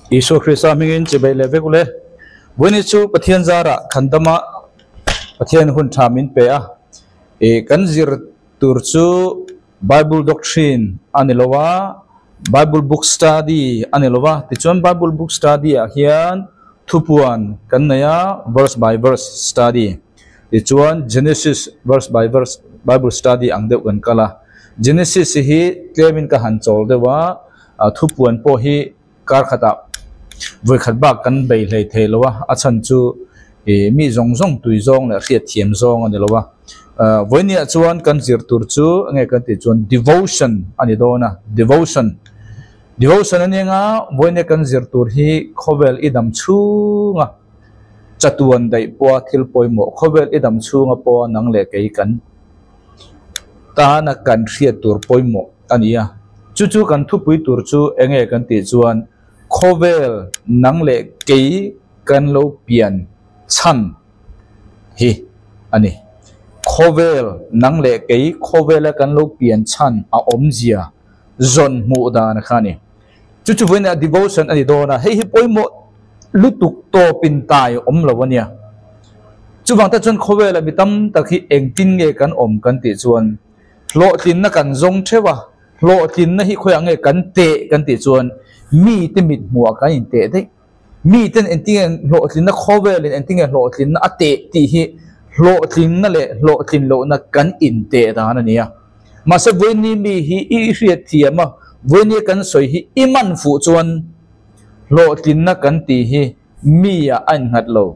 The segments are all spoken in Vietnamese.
Isu Krista mingin cibai leve kule wini chu pathian zara khandama pathian hun thamin pe a kan zir tur chu Bible doctrine anilowa Bible book study anilowa ti chuan Bible book study a hian thupuan kan naya verse by verse study ti chuan Genesis verse by verse Bible study ang deuh kan kala Genesis hi tlemin ka han chol dewa thupuan po hi kar khata với khát bạc căn bể lấy thế lo wa à chân chú mi rong rong tùy rong là khiết thiềm rong anh lo wa với nia chuan căn diệt tur chú nghe căn ti chuan devotion anh đó na devotion anh nga với nia căn diệt tur hi khovel idam chu nga chatuan dai po thil poi mo khovel idam chu nga po nang le cái căn ta na căn khiết tur poi mo anh ya chú căn thu pui tur chú nghe căn ti chuan khovel nang le kei kan lo pian chan hi ani khovel nang le kei khovel kan lo pian chan a omzia zon mu da na khani chu vena devotion ani do na hei hi poimo lutuk to pin tai om lawania chu wang ta chon khovel mi tam takhi engtin nge kan om kan ti chuan lo tin na kan zong thewa lo tin na hi khoya nge kan ti chuan mi te mit mua ka in te de mi ten enting lo tin na khovel enting lo tin na ate ti hi lo tin na le lo tin lo na kan in te da na nia ma se veni mi hi i riat thiama veni kan soi hi iman fu chuan lo tin na kan ti hi mi ya an ngat lo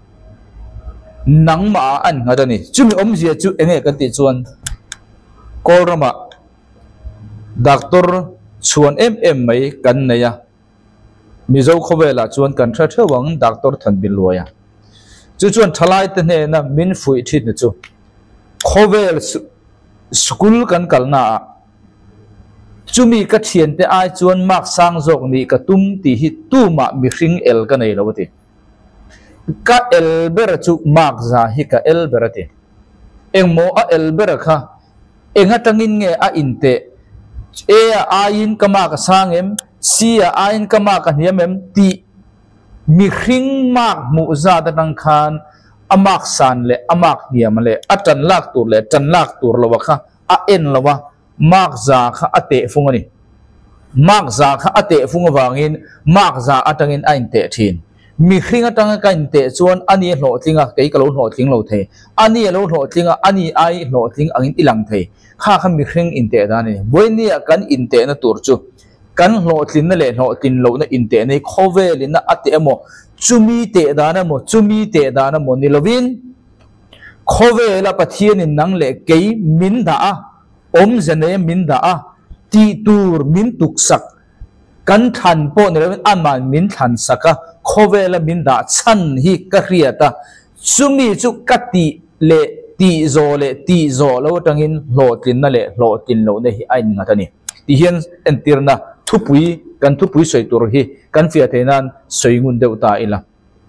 nang ma an ngat ani chumi om zia chu enge kan ti chuan korama doctor chuan em mai kan neya mizo khowela chuan kan tha thawang doctor than bin loya chu chuan thalai te ne na min fui thit na chu khovel school kan kalna chumi ka thian te ai chuan mak sang jok ni ka tum ti hi tu ma mi hring el ka nei lawati ka el ber chu mak za hi ka el berati engmo a el ber kha enga tangin nge a inte e ain kama ka sangem sia ain kama ka hiamem ti mi hring mak mu za da dang khan amak san le amak hiam le atan lak tur le tan lak tur lawa kha a en lawa mak za kha ate fungani mak za kha ate funga wangin mak za atangin ain te thin mi hring atang ka in te chuan ani hlo tlinga kei ka lo hlo tling lo the ani lo hlo tlinga ani ai hlo tling angin ilang the kha kha mi hring in te da ni boini kan in te na tur chu kan hlo tlin na le hlo tin lo na in te nei khovel in na ate mo chumi te da na mo ni lovin khovela pathian in nang le kei min da a om zane min da a ti tur min tuk sak kan than po ni lovin aman min than saka khovela min da chan hi ka riata chumi chu kati le ti zo lo tangin hlo tin na le hlo tin lo ne hi ai ngatani ti hian entirna thupui soi tur hi kan fia thenan soingun deuta ila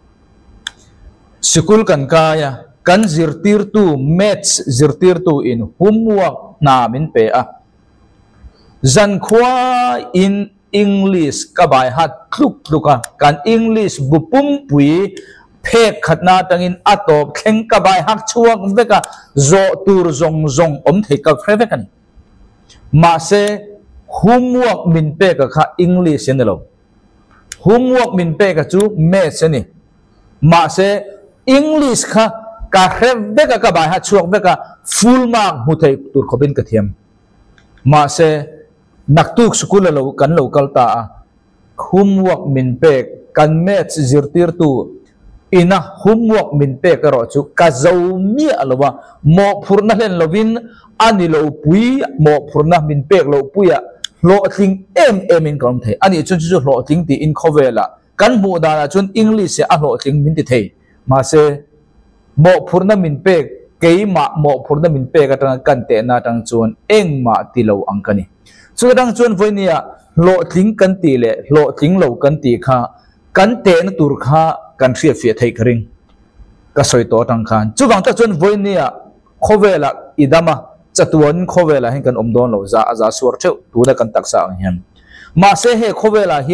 sikul kan kaya kan zirtir tu maths zirtir tu in homework na min pe a zan khwa in English ka bai hat kluk luka kan English bupum pui phek khatna tangin atop thleng ka bai hak chuak veka zo tur zong zong om thei ka khrevekan ma se homework min pe ka kha English en lo homework min pe ka chu maths ni ma se English kha ka khrev ka bai hat chuak veka full mark mu thei tur khobin ka thiam ma se naktuk school lo kan local ta homework min pe kan maths zirtir tu ina homework min pe ka ro chu ka zomi alwa mo phurna len lovin ani lo pui mo phurna min pe lo puya lo thing em in kom the ani chu chu lo thing ti in khovela kan mu da la chun English se a lo thing min ti the ma se mo phurna min pe kei ma mo phurna min pe ka tang kan te na tang chun eng ma ti lo ang kani chu dang chun voinia lo thing kan ti le lo thing lo kan ti kha kan te na tur kha kan ria fia thei kring ka soi to tang khan chu wang ta chun voinia khovela idama chatuan khovela hen kan omdon lo za suar theu tu da kan taksa ang hian ma se he khovela hian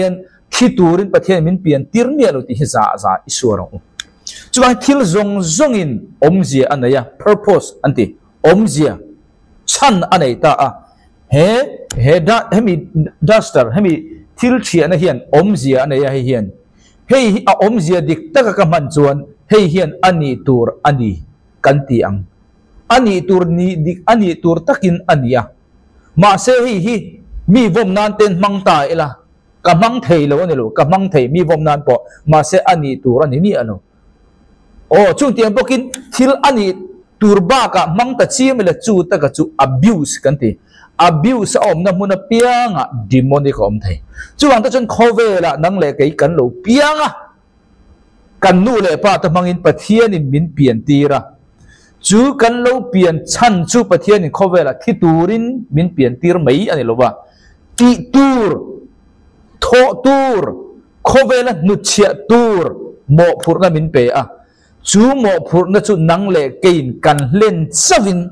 khi turin pathian min pian tir nia lo ti hi za isuarong chuang thil zong in omzia anaya purpose anti omzia chan anei ta a he da hemi duster hemi thil thi ana hian omzia anaya hi hian hei a omzia dik taka ka man chuan hei hian ani tur ani kanti ang ani tur ni dik ani tur takin ania ma se hi mi vom nan ten mang ta ela ka mang thei lo ani lo ka mang thei mi vom nan po ma se ani tur ani mi ano o chung tiang bokin thil ani turba ka mang ta chi mela chu ta ka chu abuse kan ti abuse om na muna pianga demonic om thei chuang ta chon khove la nang le kai kan lo pianga kan nu le pa ta mangin pathian in min pian tira chu kan lo pian chan chu pathian in khove la thi turin min pian tir mai ani lo ba ti tur tho tur khove la nu chia tur mo phurna min pe a chú mộ phur na chú nang lệ kein kan lên savin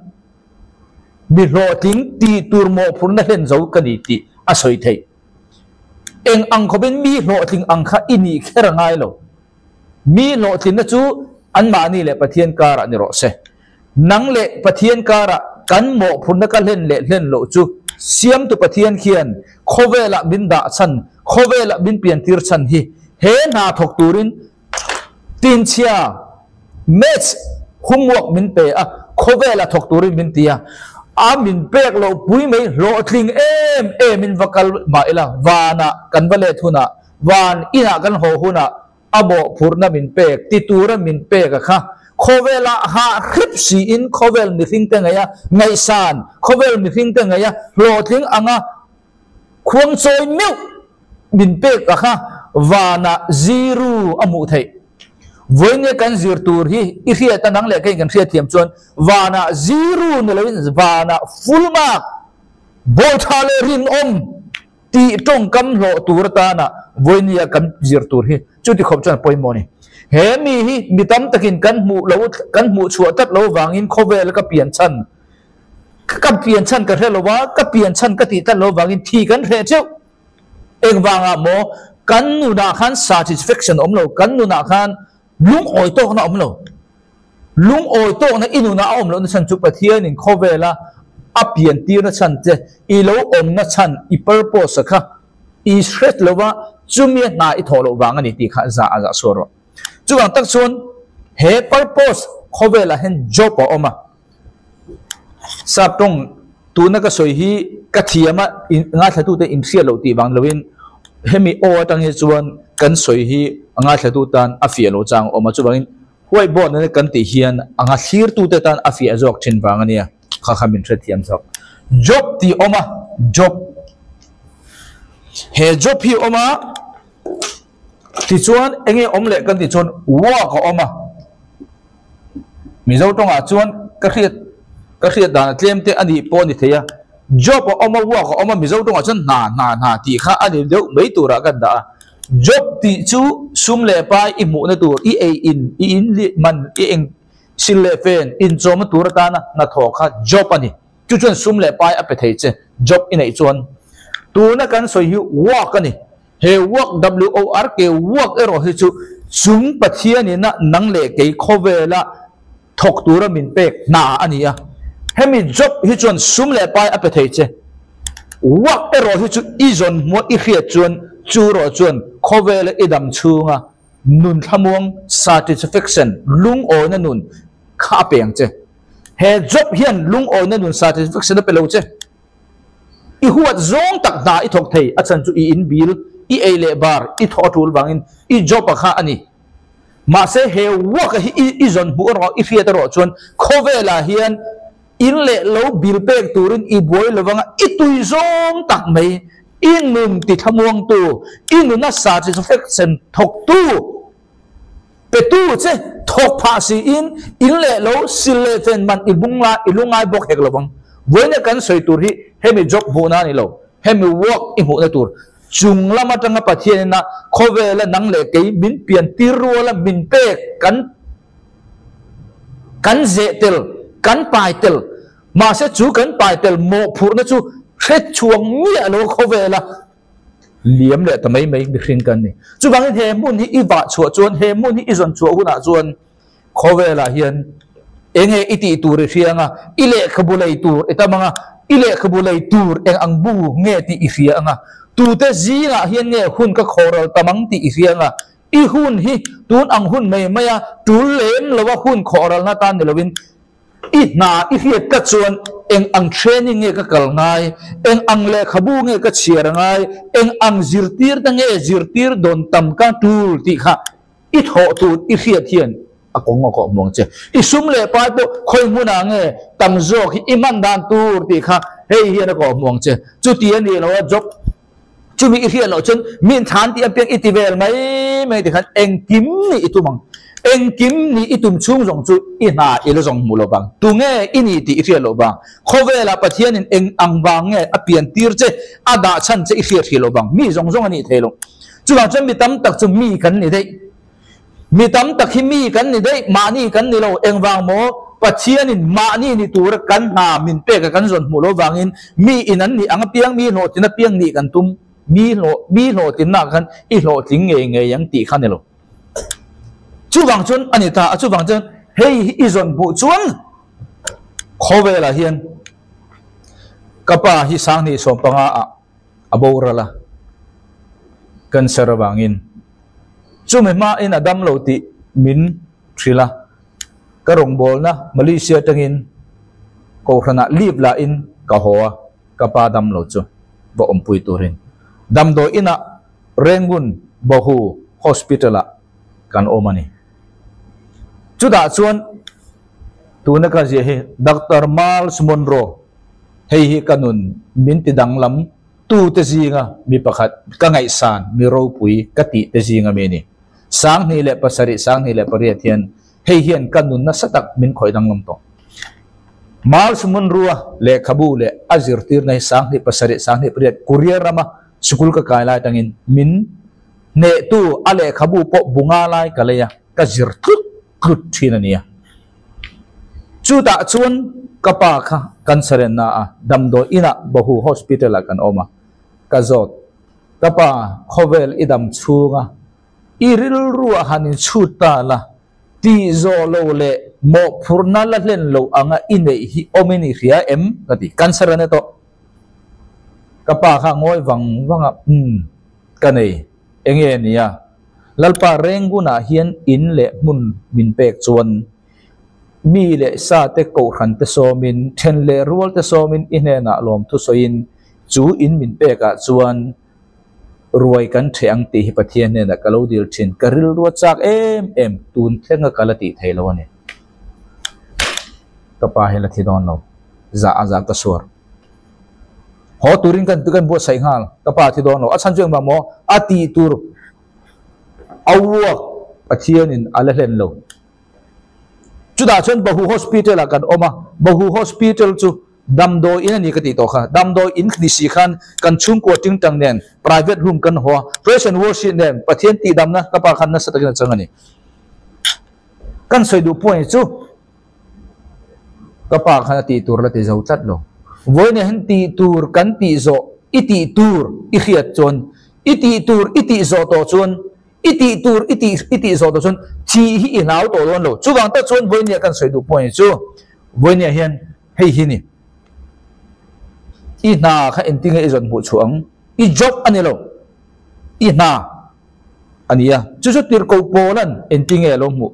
mi ro ting ti tur mộ phur na lên dấu kan ti a soi thei eng ang ko ben mi ro ting ang kha ini khera ngai lo mi ro tin na chú an ma ni le pathian kara ni ro se nang lệ pathian kara kan mộ phur na ka lên lo chú siam tu pathian khian khove la bin da chan khove la bin pian tir chan hi he na thok turin tin chia match homework min pe a khove la thok turin min tia a min pek lo pui mai ro thling min vakal ma ila wana kan vale thuna van ina kan ho huna abo phurna min pek ti tura min pek kha khove la ha khip si in khove mi thing te ngaya ngai san khove mi thing te ngaya ro thling anga khuang choi meu min pek kha wana zero amu thei với những cái zir tur hi i khia ta nang le cái khia thiam chuan wana zero ne lewin wana full mark bol thale rin om ti tong kam lo tur ta na với những cái zir tur hi chu ti khop chuan poi mo ni he mi hi mi tam takin kan mu chua tat lo wangin khovel ka pian chan ka he lo wa ka pian chan ka ti tat lo wangin thi kan he cheu eng wanga mo kan nu na khan satisfaction om lo kan nu na khan lung oi to na om lo lung oi to na inu na om lo na chan chu pathian in khovela apian ti na chan che I lo om na chan I purpose kha I stress lo wa chumi na I tholo wang ani ti kha za soro chuang tak chon he purpose khovela hen job oma sap tong tu na ka soi hi ka thiama nga thatu te in sia lo ti wang lovin hemi o tang he chuan kan soi hi anga thatu tan afia lo chang oma chuwangin huai bo na kan ti hian anga thlir tu te tan afia jok thin wang ania kha kha min thre thiam jok job ti oma job he job hi oma ti chuan enge om le kan ti chuan wa ka oma mi zo tonga chuan ka khriat dan tlem te ani po ni theya job oma wa ka oma mi zo tonga chuan na ti kha ani deuh mei tura kan da job ti chu sum le pai I mu na tur I in li man I eng sil le fen in chom tur ta na thoka job ani chu chuan sum le pai a pe thei che job inei chuan tu na kan soi hi work ani he work WORK work ero hi chu sum pathian ni na nang le ke khovela thok tura min pek na ani a hemi job hi chuan sum le pai a pe thei che work ero hi chu I zon mo I khiat chuan chu ro chuan khovela idam chunga nun thamuang satisfaction lung o na nun kha peng che he job hian lung o na nun satisfaction pe lo che I huat zong tak da I thok thei achan chu I in bil I ele bar I thotul wangin I job kha ani ma se he work hi I zon bu ro I fiat ro chuan khovela hian in le lo bil pek turin I boy lawanga I tui zong tak mai in nun ti thamuang tu in nun na satisfaction thok tu pe tu che thok pha si in le lo sil le fen man ilungai bok hek lawang voina kan soi tur hi hemi job bu na ni lo hemi work I mu na tur chung lama tanga pathian na khovela nang le ke min pian tirwala min pek kan zetel kan paitel ma se chu kan paitel mo phur na chu khet chuang mi alo khovela liam le tamai mai mi hring kan ni chu bang he mun hi iwa chua chuan he mun hi izon chua huna chuan khowela hian enge iti tur rianga ile khabulai tur etamanga ile khabulai tur eng angbu nge ti irianga tu te zinga hian nge hun ka khoral tamang ti irianga i hun hi tun ang hun mai maya tul lem lawa hun khoral na tan lovin i na i hiat ka chuan eng ang training nge ka kal ngai eng ang le khabu nge ka chiar ngai eng ang zirtir ta nge zirtir don tam ka tul ti kha i tho tu i hiat hian akong ko mong che isum le pa po khoi muna nge tam zo ki iman dan tur ti kha hei hian ko mong che chu ti ani lo job chu mi hian lo chen min than ti apek itivel mai ti khan eng kim ni itumang eng kim ni itum chung jong chu i na il jong mulo bang tu nge ini ti hian lo bang khowela pathian in eng ang bang nge apian tir che ada chan che i hian lo bang mi jong jong ani thelo chu bang chen mi tam tak chu mi kan ni dei mi tam tak hi mi kan ni dei ma ni kan ni lo eng wang mo pathian in ma ni ni tur kan na min pe ka kan zon mulo wangin mi inan ni ang piang mi no tin piang ni kan tum mi lo tin na kan i lo ting nge yang ti khan lo chu wang chun ani ta chu wang chun hei i zon bu chuan khowela hian kapa hi sang ni so panga aborala kan sarawangin chu me ma in adam lo ti min thrila karong bol na Malaysia tangin ko khana lip la in ka hoa kapa dam lo chu bo ompui turin dam do ina rengun bohu hospital kan omani chu da chuan tuna ka je he Dr. Miles Monroe hei hi kanun min ti dang lam tu te zinga mi pakhat ka ngai san mi ro pui ka ti te zinga me ni sang ni le pasari sang ni le pariat hian hei hian kanun na satak min khoi dang lam to Miles Monroe le khabu le azir tir nai sang ni pasari sang ni pariat courier rama sukul ka kailai tangin min ne tu ale khabu po bunga lai kalaya ka zir khut thina nia chu ta chuan kapa kha kansaren na damdo ina bohu hospital kan oma kazot kapa khovel idam chunga iril ruwa hanin chuta la ti zo lo le mo phurna la len lo anga ine hi omini ria em kati kansaren to kapa kha ngoi wanga kanei enge nia lalpa renguna hian in le mun min pek chuan mi le sa te ko khan te so min then le rual te so min inena lom thu so in chu in min peka chuan ruai kan theng ti hi pathian ne na kalo dil thin karil ru chak em tun thenga kalati thailo ne kapa hela thi don lo za ka sur ho turin kan tukan bo sai ngal kapa thi don lo a chan jeng ba mo ati tur awwa pathian in alalen lo chuda chon bahu hospital akan oma bahu hospital chu damdo in ani kati to kha damdo in khni si khan kan chung ko ting tang nen private room kan ho praise and worship nen pathian ti damna kapa khan na satakin changani kan soidu point chu kapa khan ti tur la ti zau chat lo voine han ti tur kan ti zo iti tur i khiat chon iti tur iti zo to chon iti tur iti zo to chon chi hi inau to don lo chu wang ta chon voine kan soidu point chu voine hian hei hi ni i na kha enting e zon bu chuang i job ani lo i na ania chu chu tir ko polan enting e lo mu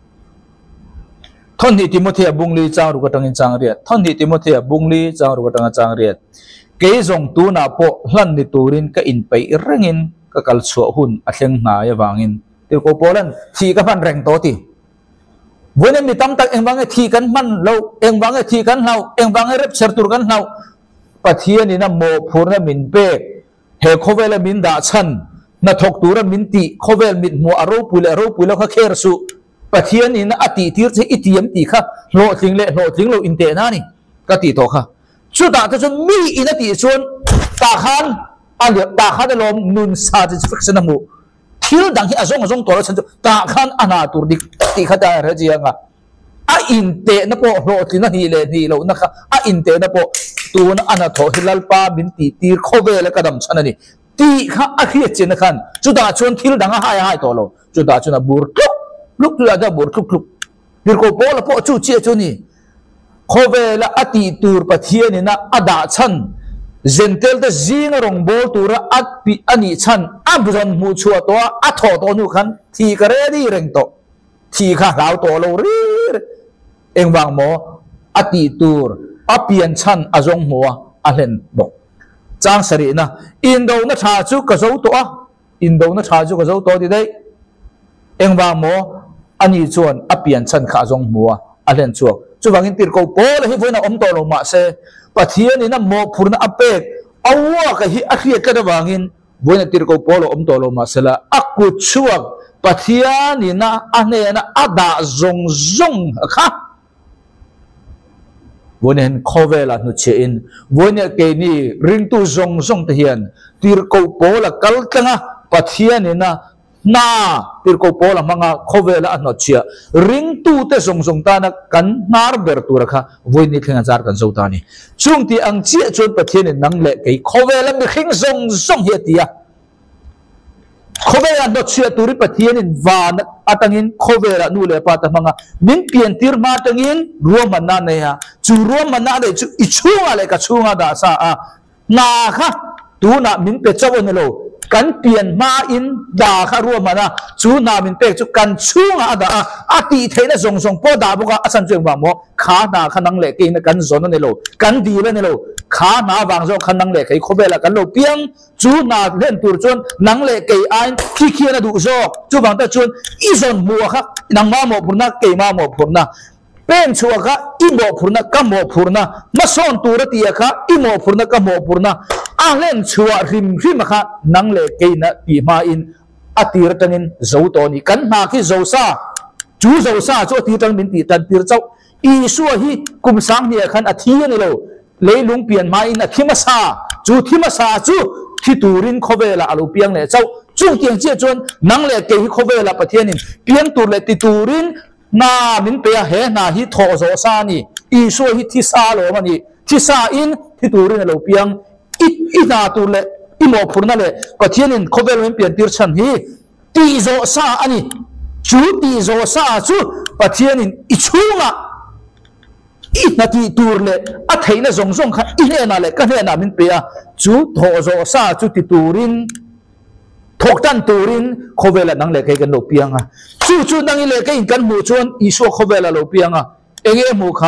thon ni Timothy bungli chang ru ka tangin chang riat thon ni Timothy bungli chang ru ka tang chang riat ke zong tu na po hlan ni turin ka in pai rengin ka kal chu hun a thleng na ya wangin tir ko polan thi ka man reng to ti voine mi tam tak eng wange thi kan man lo eng wange thi kan hlau eng wange rep ser tur kan hlau pathian ina mo phurna min pe he khowela min da chan na thok tura min ti khovel mit mo aro pule kha kher su pathian ina ati tir che itiam ti kha lo thling lo inte na ni ka ti to kha chu ta ta chun mi ina ti chun ta khan lom nun satisfaction mu thil dang hi azong to chan ta khan ana tur dik ti kha ta ra ji anga a inte na po lo thina hi le ni lo na kha a inte na po tu na ana tho hilal pa bin ti tir khowela kadam chanani ti kha a khi chen khan chu da chuan thil danga hai to lo chu da chuan bur luk chu da bur luk dir ko bola po chu che chu ni khove la ati tur pathian ni na ada chan zentel da zinga rong bol tura at pi ani chan abron mu chua to a tho to nu khan thi ka re di reng to thi kha rao to lo ri eng wang mo ati tur apian chan azong mo a len bok chang sari na indo na tha chu ka zo to a indo na tha chu ka zo to di dai eng wang mo ani chuan apian chan kha azong mo a len chuak chu wangin tir ko pol hi voina om to lo ma se pathian ni na mo phurna apek awa ka hi a khriat ka da wangin voina tir ko pol om to lo ma sela aku chuak pathian ni na ane na ada zong kha voinen khovela nu che in voine ke ni ring tu zong te hian tir ko pol kal tanga pathian ni na tir ko pola manga khovela anno chia ring tu te zong ta na kan nar ber tu rakha voini khenga jar kan zo ta ni chung ti ang chia chon pathian nang le ke khovela mi khing zong he tia khovela no chia tu ri pathian in van atangin khovela nu le pa ta manga min pian tir ma tangin ruam na ne ha chu ruam na le chu I chunga le ka chunga da sa a na kha tu na min pe chawon lo kan pian ma in da kha ruam na chu na min pe chu kan chunga da ati theina zong po da buka asan cheng wa mo kha na khanang le ke na kan zon ne lo kan di le ne lo kha na wang zo khanang le kai khobela kan lo piang chu na len tur chon nang le ke ain ki khiana du zo chu wang ta chon I zon mu kha nang ma mo purna ke ma mo purna pen chua kha I mo purna ka mo purna ma son tur ti kha I mo purna ka mo purna a len chua rim kha nang le ke na pi ma in atir tanin zo to ni kan na ki zo sa chu ti tang min ti tan tir chau I su hi kum sang ni khan athi ni lo leilung pian ma in athima sa chu thi turin khovela alu piang le chau chung tiang che chon nang le ke hi khovela pathian in piang tur le ti turin na min pe he na hi tho zo sa ni I su hi thi sa lo ma ni thi sa in thi turin lo piang I na tur le I mo phurna le pathian in khovela min pian tir chan hi ti zo sa ani chu ti zo sa chu pathian in I chunga I na ti tur le a theina zong kha I he na le ka he na min pe a chu tho zo sa chu ti turin thok tan turin khovela nang le kai kan lo piang a chu nang le kai kan mu chuan I so khovela lo piang a enge mu kha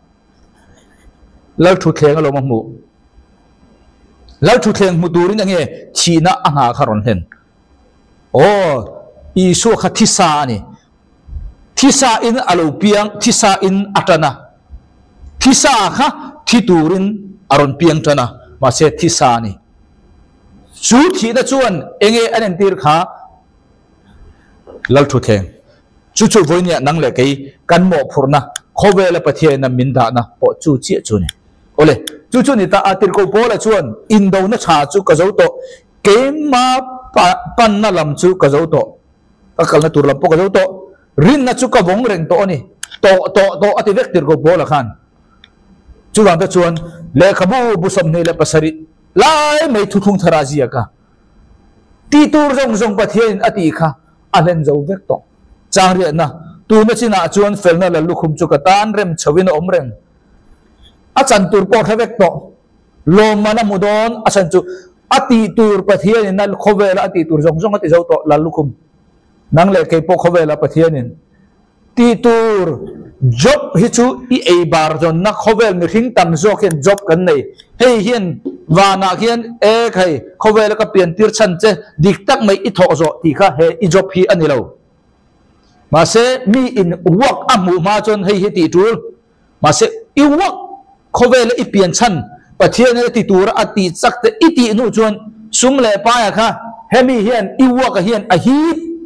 lau thu thleng lo ma mu lau thu thleng mu turin ange china anga kharon hen o I so kha thisa ni thisa in alo piang thisa in atana thisa kha thi turin aron piang tana ma se thisa ni chu thi na chuan enge anen tir kha lal thu theng chu voinia nang le kai kan mo phurna khowela pathian na min da na po chu chi chu ni ole chu ni ta atir ko bola chuan indo na cha chu ka zo to ke ma pan na lam chu ka zo to akal na tur lam po ka zo to rin na chu ka bong reng to ni to ati vek tir ko bola khan chu wang ta chuan le khabu busam ne le pasari lai mai thu thung thara ji ka ti tur zong pathian ati kha alen zo vek to chang ri na tu na china chuan felna la lukhum chu ka tan rem chawin om reng a chan tur po thawek to lom mana mudon asan chu ati tur pathian na khowela ati tur zong ati zo to la lukhum nang le ke po khowela pathian in ti tur job hi chu I bar jon na khovel mi hing tam zo khen job kan nei hei hian wana hian e khai khovel ka pian tir chan che dik tak mai I tho zo ti kha he I job hi ani lo ma se mi in work amu ma chon hei hi ti tur ma se I work khovel I pian chan pathian ti tur ati chak te I ti nu chon sum le pa ya kha he mi hian I work hian a hi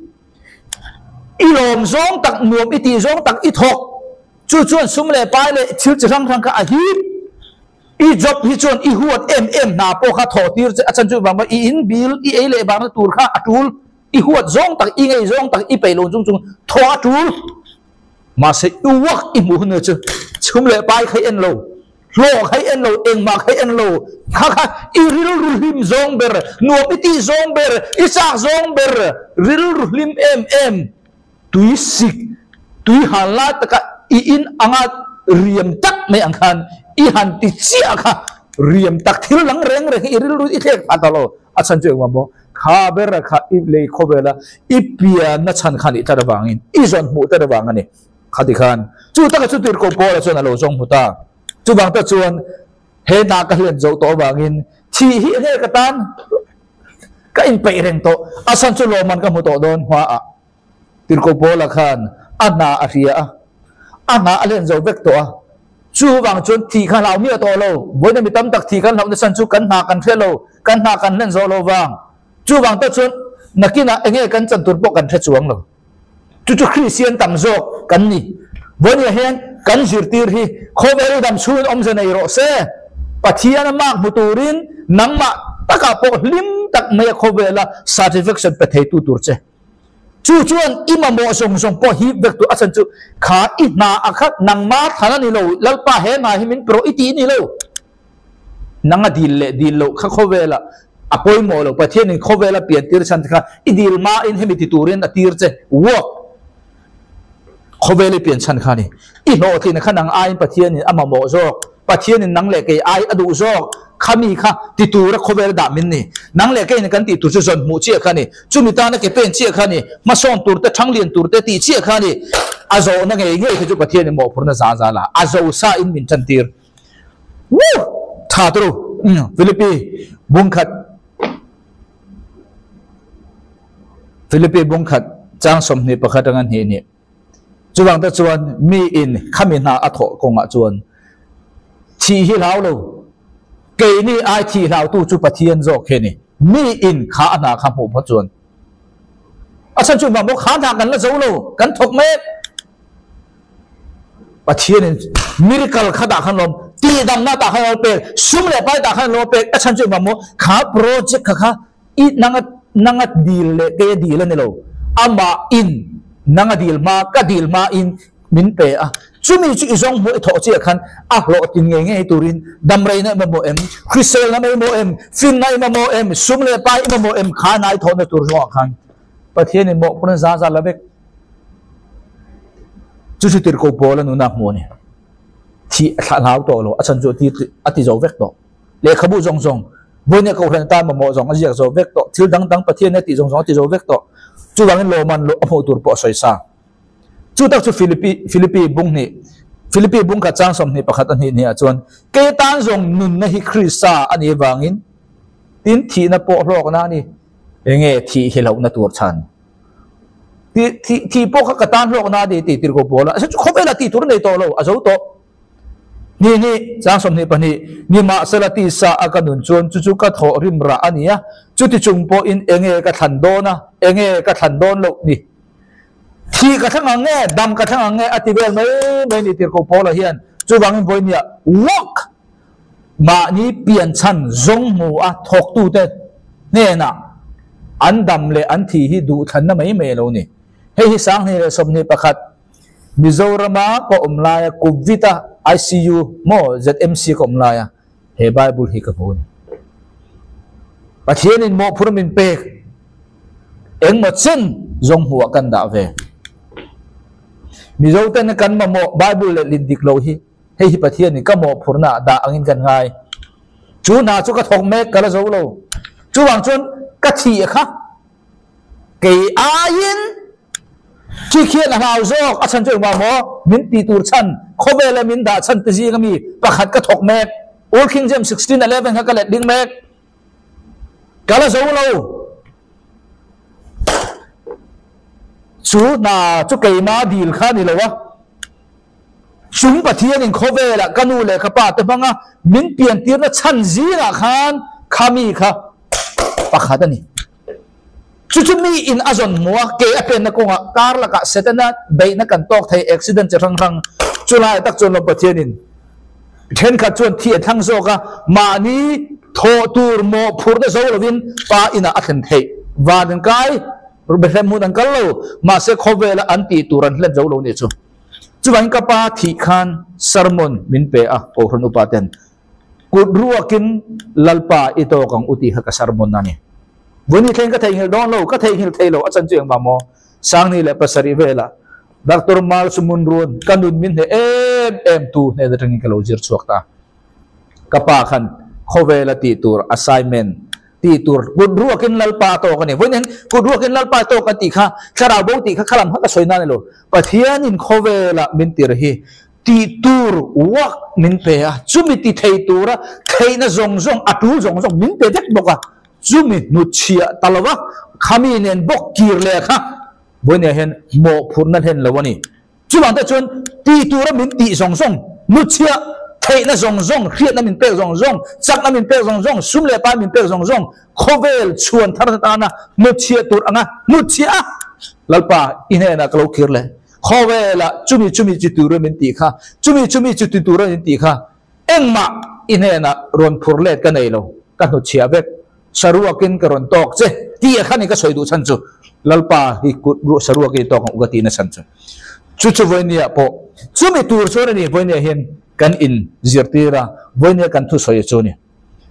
I lom zong tak nuam I ti zong tak I thok chu chuan sum le pai le thil chang ka a hi I job hi chuan I huat na po kha tho tir che achan chu bang I in bil I ei le bang tur kha atul I huat zong tak I ngei zong tak I peilon chung tho atul ma se I wak I mu ne chu sum le pai khai en lo lo khai en lo eng ma khai en lo kha iril rulim zong ber no piti zong ber isak zong ber ril rulim em tui sik tui halat ka I in angat riam tak me angkan I han ti chia kha riam tak thil lang reng reng iril ru I thek atalo achan chu ma bo kha ber kha I le khobela I pia na chan khan I tar wangin I zon mu tar wangani khati khan chu tak chu tir ko po la chon alo zong huta chu bang ta chuan he na ka hlen zo to wangin thi hi he ka tan ka in pe reng to asan chu lo man ka mu to don hwa a tir ko po la khan ana a ria ana alen zo vek to a chu wang chun thi khan law mi to lo boina mi tam tak thi khan law na san chu kan na kan the lo kan na kan len zo lo wang chu wang ta chun nakina enge kan chan tur po kan the chuang lo chu chu Christian tam zo kan ni boina hen kan zir tir hi khovel dam chun om ze nei ro se pathian mak muturin nangma taka po lim tak me khovela satisfaction pe thei tu tur che chu chuan ima mo song song po hi vek tu asan chu kha I na akhat nang ma thana ni lo lalpa he na hi min pro iti ni lo nanga dil lo kha khovela apoi mo lo pathian ni khovela pian tir san kha idil ma in hemi ti turin atir che wo khovela pian san kha ni I no ti na khanang ai pathian ni ama mo zo pathian ni nang le ke ai adu zo khami kha ti tur khovel da min ni nang le ke ni kan ti tu chu zon mu che kha ni chumi ta na ke pen che kha ni ma son tur te thang lien tur te ti che kha ni azo na nge nge ke chu pathian ni mo phur na za la azo sa in min chan tir wu tha tru Philippi bungkhat chang som ni pakhat angan he ni chuwang ta chuan mi in khami na atho konga chuan chi hi lao lo ke ni ai thi lao tu chu pathian zo khe ni mi in kha na kha mu pha chuan asan chu ma mo kha na kan la zo lo kan thok me pathian miracle kha da khan lom ti dam na ta khan pe sum le pai ta khan lo pe asan chu ma mo kha project kha I nanga deal le ke deal ni lo ama in nanga deal ma in min pe a chumi chu izong mo tho che khan a lo tin nge turin damrei na mo em Christel na mo em fin na mo em sumle pai mo em kha nai tho na tur ro khan pathian mo pun za la bek chu chu tir ko bola nu na mo ni thi tha lau to lo achan jo ti ati zo vek to le khabu zong zong boine ko hlen ta mo zong a zo vek to thil dang pathian na ti zong ti zo vek to chu wangin lo man lo amu tur po soi sa chu tak chu Philippi bung ka chang som ni pakhat an hi ni a chuan ke tan zong nun na hi Christa ani wangin tin thi na po hlok na ni enge thi hilo na tur chan thi po ka tan hlok na di ti tir ko bola asa chu khobela ti tur nei to lo azo to ni chang som ni pani ni ma salati sa akanun chuan chu ka tho rim ra ania chu ti chung po in enge ka than don lo ni thi ka thang nge dam ka thang nge ativel mai ni tir ko pola hian chu wangin boinia walk ma ni pian chan zong mu a thok tu te ne na an dam le an thi hi du than na mai me lo ni hi sang ni le som ni pakhat Mizorama ko umlaya Kuvita ICU mo ZMC ko umlaya he Bible hi ka bun pathian in mo phumin pe eng mo chen zong huwa kan da ve mizo ten kan ma mo Bible le lindik lo hi hi pathian ni ka mo phurna da angin kan ngai chu na chu ka thok me kala zo lo chu wang chun ka thi kha ke ayin chi khian hau zo a chan chu ma mo min ti tur chan khobela min da chan ti ji ngami pakhat ka thok me Old King James 16:11 ha ka le ding me kala zo lo chú na chú cây má deal khá ni lo wa chúng pathian in khove la kanu le khapa te banga min pian tir na chan ji na khan khami kha pakhat ani chu mi in azon muwa ke apen na konga kar la ka setana bei na kan tok thai accident rang chulai tak chon lo pathian in then kha chon thi thang zo ka mani tho tur mo phur na zo lovin pa ina athen thei wadan kai rubesem mun angkalo ma se khovela anti turan hlet zo lo ni chu จุบันกับปาที่ขันสารมนมินเปะโอครนุปาเตนกุดรัวกินลัลปาอิโตกังอุติหกสารมนนั่นนี่วันนี้เทงก็เทงฮิลดอนโลก็เทงฮิลเทโลอาจารย์เจียงบามอสังนี่แหละภาษาริเวล่ะดักตอร์มาลสมุนรุนกันดุนมินเอ็มตูเนี่ยจะถึงกันโลจิรสวกตากับปาขันข้อเวลาตีตัว assignment ตีตัวกุดรัวกินลัลปาโตกันนี่วันนี้กุดรัวกินลัลปาโตกันตีข้าชาราบุติข้าขลังฮักสวยนั่นเลยปะเทียนินข้อเวลามินติระฮีตีตัววักมินเปะจุมิติเทตัวระเทน่ะจงอัตุจงมินเปะเด็กบอกว่าจุมินุเชียตลอดว่าขามีเนี่ยบอกกีร์เลยค่ะวันนี้เห็นโมพูนนั่นเห็นแล้ววันนี้จุบันแต่ชนตีตัวระมินตีจงนุเชียเทน่ะจงเครียดน่ะมินเปะจงจักน่ะมินเปะจงซุ่มเล่ป้ามินเปะจงข้อเวลชวนทาร์ตานะนุเชียตัวอ่ะนุเชียลัลปาอินเฮน่ะกลัวกีร์เลยข้อเวลาจุมิจิตุระมินตีค่ะจุมิจิตุระมินตีค่ะเอ็งมาอินเฮน่ะรอนพูร์เล็ดกันเลยโลกันนุเชียเวกสรุปกินกรอนตอกเจ้ที่ขันนี่ก็สวยดูฉันจูลัลปาฮิกุรุสรุปกินตอกของอุกตินะฉันจูจูวันนี้พอจุมิตูร์ชวนนี่วันนี้เห็นกันอินจิรตีระวันนี้กันทุสวยจูนี่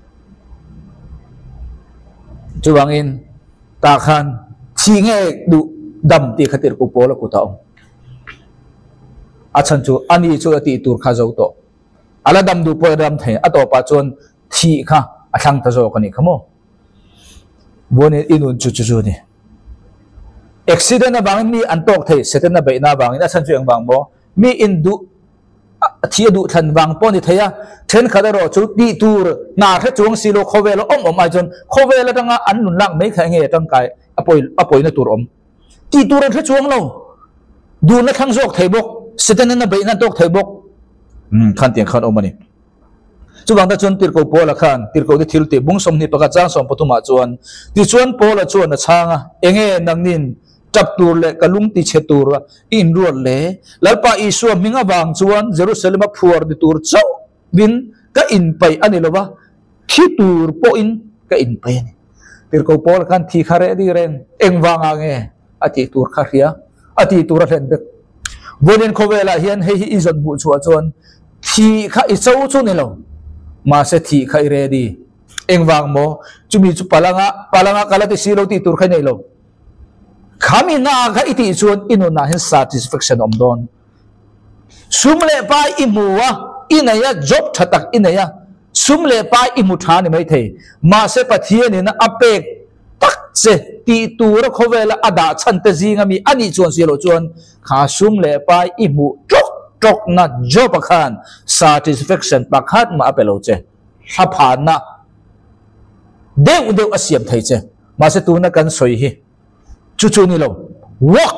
จูวังอินตาขันที่เงยดูดำตีขัดติรกุโปละกุตาองอาชันจูอันนี้จูตีตูร์ข้าเจ้าโตอาลาดำดูปอยดำเถอะตัวปัจจุบันที่ข้าอาชังตะโจกันนี่ขโมวันนี้อินุนจูนี่เอ็กซิเดนต์บางมีอันตอกเถอะเสร็จแล้วไปน่าบางนี่อาชันจูยังบางบ่มีอินดูที่ดูทันบางปนิเทียเช่นขัดรอจูตีตูร์นาเทจวงสิโลโคเวลอมมาจนโคเวลตั้งอันนุนลังไม่แข็งเหี้ยตั้งกายอปอยนตูร์ตีตูร์เทจวงเราดูนักทั้งโจกเทบกเสร็จแล้วไปนั่นตอกเทบกขันเตียงขันอมมานี่จุบังตาจวนติรโกโปละขันติรโกที่ทิลติบุ้งสมนิปกจ้างสมปทุมาจวนติจวนโปละจวนนะช่างเองนังนินจับตูร์เละกะลุงติเชตูร์อินรัวเละแล้วป้าอิสวามิงบางจวนเยรูซาเล็มพัวร์ดิตูร์เจ้าวินก็อินไปอันนี้ละวะที่ตูร์โปอินก็อินไปนี่ติรโกโปละขันที่ขารดีเรนเอ็งวางอ่างอติตูร์ขารยาอติตูร์เรนเด็กวันนี้เขาเวลาเห็นให้อิจฉาบุษวจวนที่ข้าอิจฉาจวนนี่เรามาเสถีข้าอิเรดีเอ็งวางโมจุมีจุพลังกาลติสิโรติตูร์ข้านี่เราขามีนาข้าอิติจวนอินุนาเห็น satisfaction อมดอนสุมเลปาอิมัวอินายะ job ชัดอินายะสุมเลปาอิมุทานี่ไม่เทมาเสปะเทียนี่นะอเปกตักเสตีตูร์เขาเวลาอดาชันเตจิงามีอันนี้จวนสิโรจวนข้าสุมเลปาอิมุจกนะ job ขัน satisfaction ปักขัดมาเปโลเจฮับผ่านนะเดี๋ยวอาเซียมไทยเจมาเสตูนักันสวยฮีจูนี่เรา walk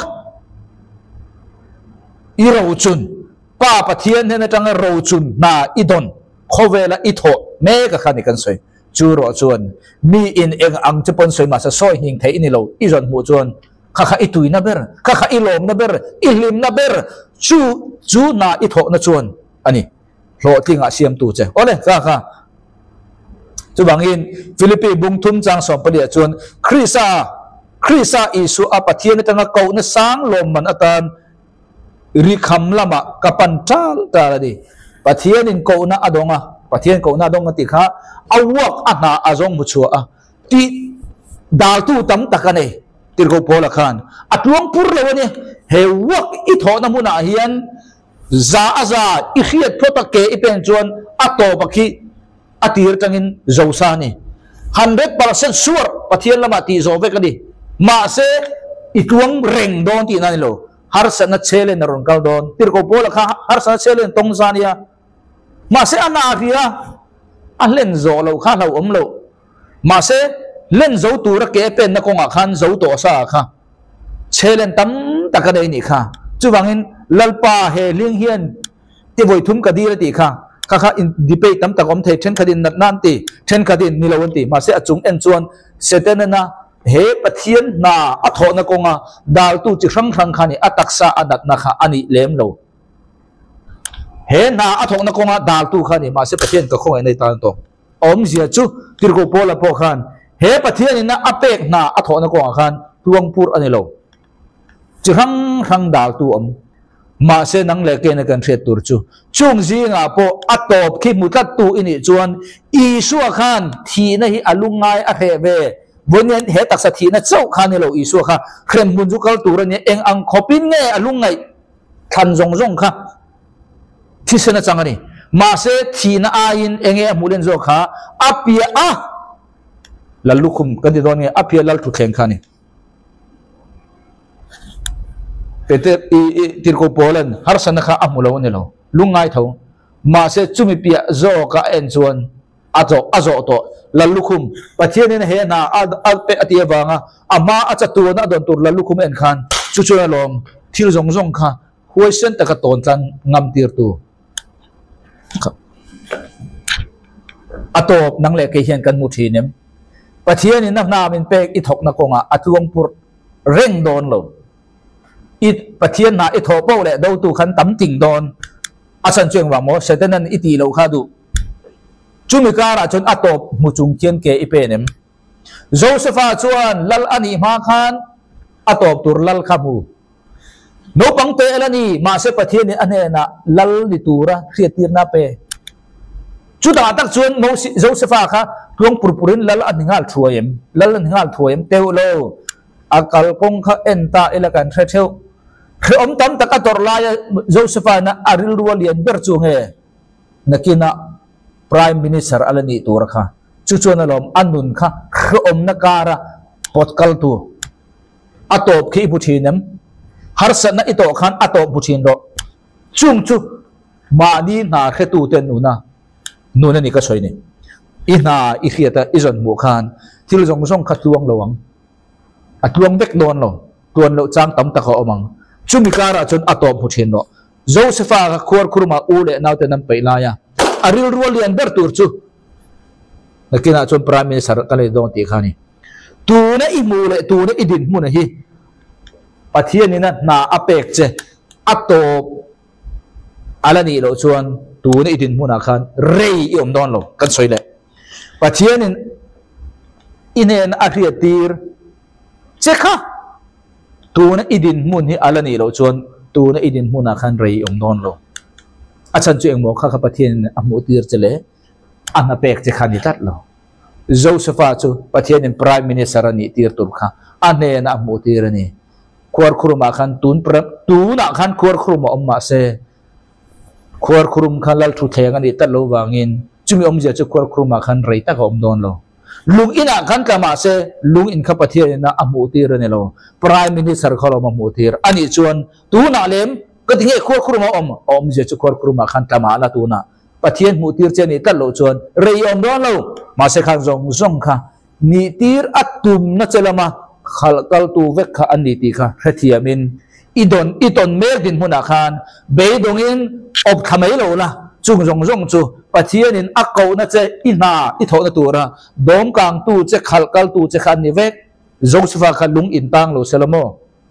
อีเราจุนป้าปะเทียนเนี่ยจังเราจุนนาอีดอนเขาเวลาอีโถเมกะขันกันสวยจูรอจวนมีอินเองอังจะปนสวยมาสะซอยหิงไทยนี่เราอีจอนมูจวนข้าอีตุยนะเบอร์ข้าอีลมนะเบอร์อีลิมนะเบอร์จูนาอีโถนะจวนอันนี้โลทิ้งอาเซียมตูเจโอเลยข้าจูบังอินฟิลิปปินส์บุงทุมจังสองประเดี๋ยวจวนคริสาอิสุอาปะเทียนตั้งเก่าเนสังลมมันอัตันริคำละมะกับปันจ้าตาละดิปะเทียนินเก่านะอดงอ่ะปะเทียนเก่านะดงกันติข้าเอาวักอันน่าอาจงมุชัวอ่ะที่ดาวตู้ตั้มตะกันเองติรโกโพละขันอัดลวงปุรเลวเนี่ยเฮวักอิทอนามุนาเฮียนซาอิขีดพระตะเกอิเป็นจวนอัตโตปะคีอัติรจังินโจซานี่100% sure ปะเทียนละมาตีโจเวกันดิมาเสอิทวงเร่งโดนตีนั่นโลฮาร์สันนัทเชลนรอนเกาโดนติรโกโพละขันฮาร์สันนัทเชลนตรงซานียมาเสอนาฟิยาอันเล่นโจเราข้าเราเรามาเสเล่นโจตูระเกเป็นนักงาขันโจตัวซาค่ะเชลนตั้มตะกันเองนี่ค่ะจู่วังอินลัลปาเฮลิงเฮียนที่บอยทุ่มกระดีละตีค่ะข้าอินดิเปตตั้มตะกอมเทเช่นคดีนันตีเช่นคดีนิลวันตีมาเสียจุงเอ็นจวนเสด็จนะเฮปะเทียนนาอัฐนักงาดาวตู้จิครั้งขันนี่อัตักษาอัดัดนะคะอันนี้เลี้ยมเราเฮนาอัฐนักงาดาวตู้ขันนี่มาเสียปะเทียนก็คงในตอนตรงอมเสียจู่ติรโกโพละโพขันเฮปะเทียนนี่นะอเปกนาอัฐนักงาขันทวงพูดอันนี้เราจิครั้งดาวตู้มาเสนังเล็กเนกันเทตุรจูช่วงจีงาโปอัตบคิมุตัดตูอินิจวนอีสัวขันทีนะฮิอลุงไงอะเรเววันนี้เหตุตักสถีนะเจ้าขันนี่เราอีสัวค่ะเคลมบุญจุกัลตูรเนี่ยเองอังขบินเงอลุงไงทันจงค่ะที่เสนจังนี่มาเสทีนะอายินเองมูเลนโจค่ะอภิยะลัลลุคุมกันที่ตอนนี้อภิยะลัลทุเข่งขันนี่เป็นที่กูพูดเล่นฮาร์สันข้าอัมุลวันนี้เราลุงไงเท่ามาเสจุมิปีโจก้าเอ็นจวนอาโจโตลัลลุคุมประเทศนี้เห็นนะเป็ดอธิบายว่าอามาอาจจะตัวน่าโดนตัวลัลลุคุมเอ็นขันจู่ๆลมที่จงค่ะหัวเส้นตะกะตนกันงำตีร์ตัวอาโตบนังเล็กเห็นกันมุทีเนี่ยประเทศนี้นักนาเป็นเป็กอิทกนักงาอัตวงปุรเร่งโดนเราอิประเทศน่ะอิทอโปเลยดูตัวขันตั้มติ่งโดนอาสันเชียงว่าโมเสด็จนั้นอิตีเราข้าดูจุมิการะจนอัตบมุจุงเทียนเกอิเปเนมโจเซฟาชวนลัลอันีมาขันอัตบตุรลัลขามูโนปังเตอลันีมาเสประเทศนี้อันนี้นะลัลลิตูระเครียดตีร์นาเปจุดอาตักชวนโมโจเซฟาค่ะทวงปุรปุรินลัลอันหิงาลถวยมลัลอันหิงาลถวยมเตวโลอากาลกงข้าเอ็นตาเอลกันเทเทวคืออมตั้มตะกัตอร์ลายโจเซฟานะอาริลรัวเลียนเบอร์จูงเฮนักนะPrime Minister alani tur kha chuchon alom anun kha khom nakara potkal tu atop khi buthinem harsana ito khan atop buthin ro chung chu mani na khetu ten nuna ni ka soini ina i khiata izon mu khan til jong jong khatuang lawang atuang bek don lo tuan lo chang tam ta kha omang chumikara chon atop buthin ro Josepha ka khor khurma ule naute nam peilaya aril rualian ber turchu nakina chon prime minister kale don ti khani tu na imule tu na idin mun hi pathian ni na apek che atop alani lo chuan tu na idin mun khan rei iom don lo kan soile pathian in inen akhiatir che kha tu na idin mun hi alani lo chuan tu na idin mun khan rei iom don loอาจารย์จุเองบอกข้าประเทศอเมริกาจะเลยอันนั้นเป็กจะขันยัดเราโจเซฟาจูประเทศนี้ Prime Minister นี่ตีร์ตุรค่ะอันนี้นะอเมริกานี่ควรครุมขันตูนขันควรครุมอมมาเสควรครุมขันลัลทุเทงันนี่ตัดโลวางินจุมีอมเจจะควรครุมขันไรตักอมโดนเราลุงอินขันกามาเสลุงอินข้าประเทศนะอเมริกานี่เรา Prime Minister เขาเราอเมริกาอันนี้ชวนตูนเลมก็ถึงให้ควรครุมอมเจจะควรครุมขันตามาละตูน่ะประเทศมุติร์เจนี่ตัดโลชวนเรียมร้อนเรามาเสขันจงค่ะนิติร์อัตุมนัจเลมาขัลกัลตูเวกค่ะอันนิติค่ะเทียมินอีดอนเมดินมุนาขันเบยดงอินอบทำไมเราล่ะจงจูประเทศนี้อักเกานัจอินาอิทอนตัวระดอมกลางตูเจขัลกัลตูเจขันนิเวกโจเซฟาขันลุงอินตังเราเซลโม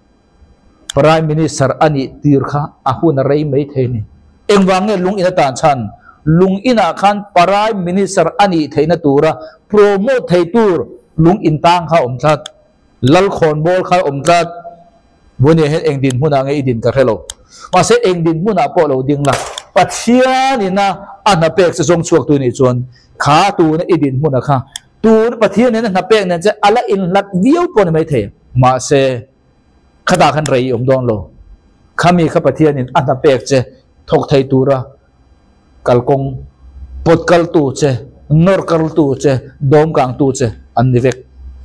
Prime Minister อันนี้ตีร์ค่ะอาหุนอะไรไม่เทนี่เอ็งวางเงินลุงอินตานชันลุงอินาขัน Prime Minister อันนี้เทนตัวระโปรโมทเทตัวลุงอินตังเขาอมชัดลัลคอนบอลเขาอมชัดวันนี้เห็นเอ็งดินมุนาไงดินกระเทโลมาเสเอ็งดินมุนาพอเราดิ่งละปัจเจียนี่นะอันนับเป็กจะทรงช่วยตัวนี้จวนขาตัวนี้ดินมุนาค่ะตัวปัจเจียนี่นะนับเป็กเนี่ยจะอะไรอินลัดวิวปนไม่เทมาเสขดาขันไรอมดอนโลขามีข้าประเทศนี้อันนั้นเป็กเจทกไทยตัวระกัลกงปดกัลตูเจนอร์กัลตูเจดอมกลางตูเจอันนี้เวก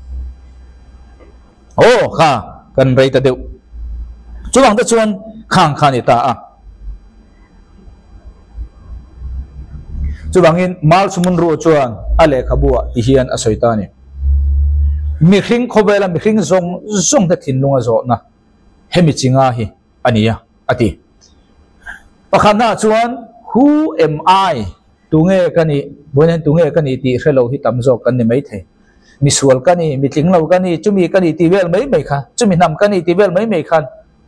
โอ้ข้ากันไรแต่เดียวจุดหลังจะชวนข้างนิตาจุดหลังอินมาลสมุนรัวชวนอะไรขบัวที่เฮียนอสอยตานี่มีคริ่งขบเวลามีคริ่งทรงแต่ถิ่นลงอาโจนะเฮมิจิงาฮีอันนี้อะอดีประคำหน้าชวน Who am I ตุงเอกันนี่บนนั้นตุงเอกันนี่ตีเรลาฮิตามโจกันนี่ไม่เทมีส่วนกันนี่มีทิ้งเรากันนี่จุมีกันนี่ตีเวลไม่ค่ะจุมีนำกันนี่ตีเวลไม่ค่ะ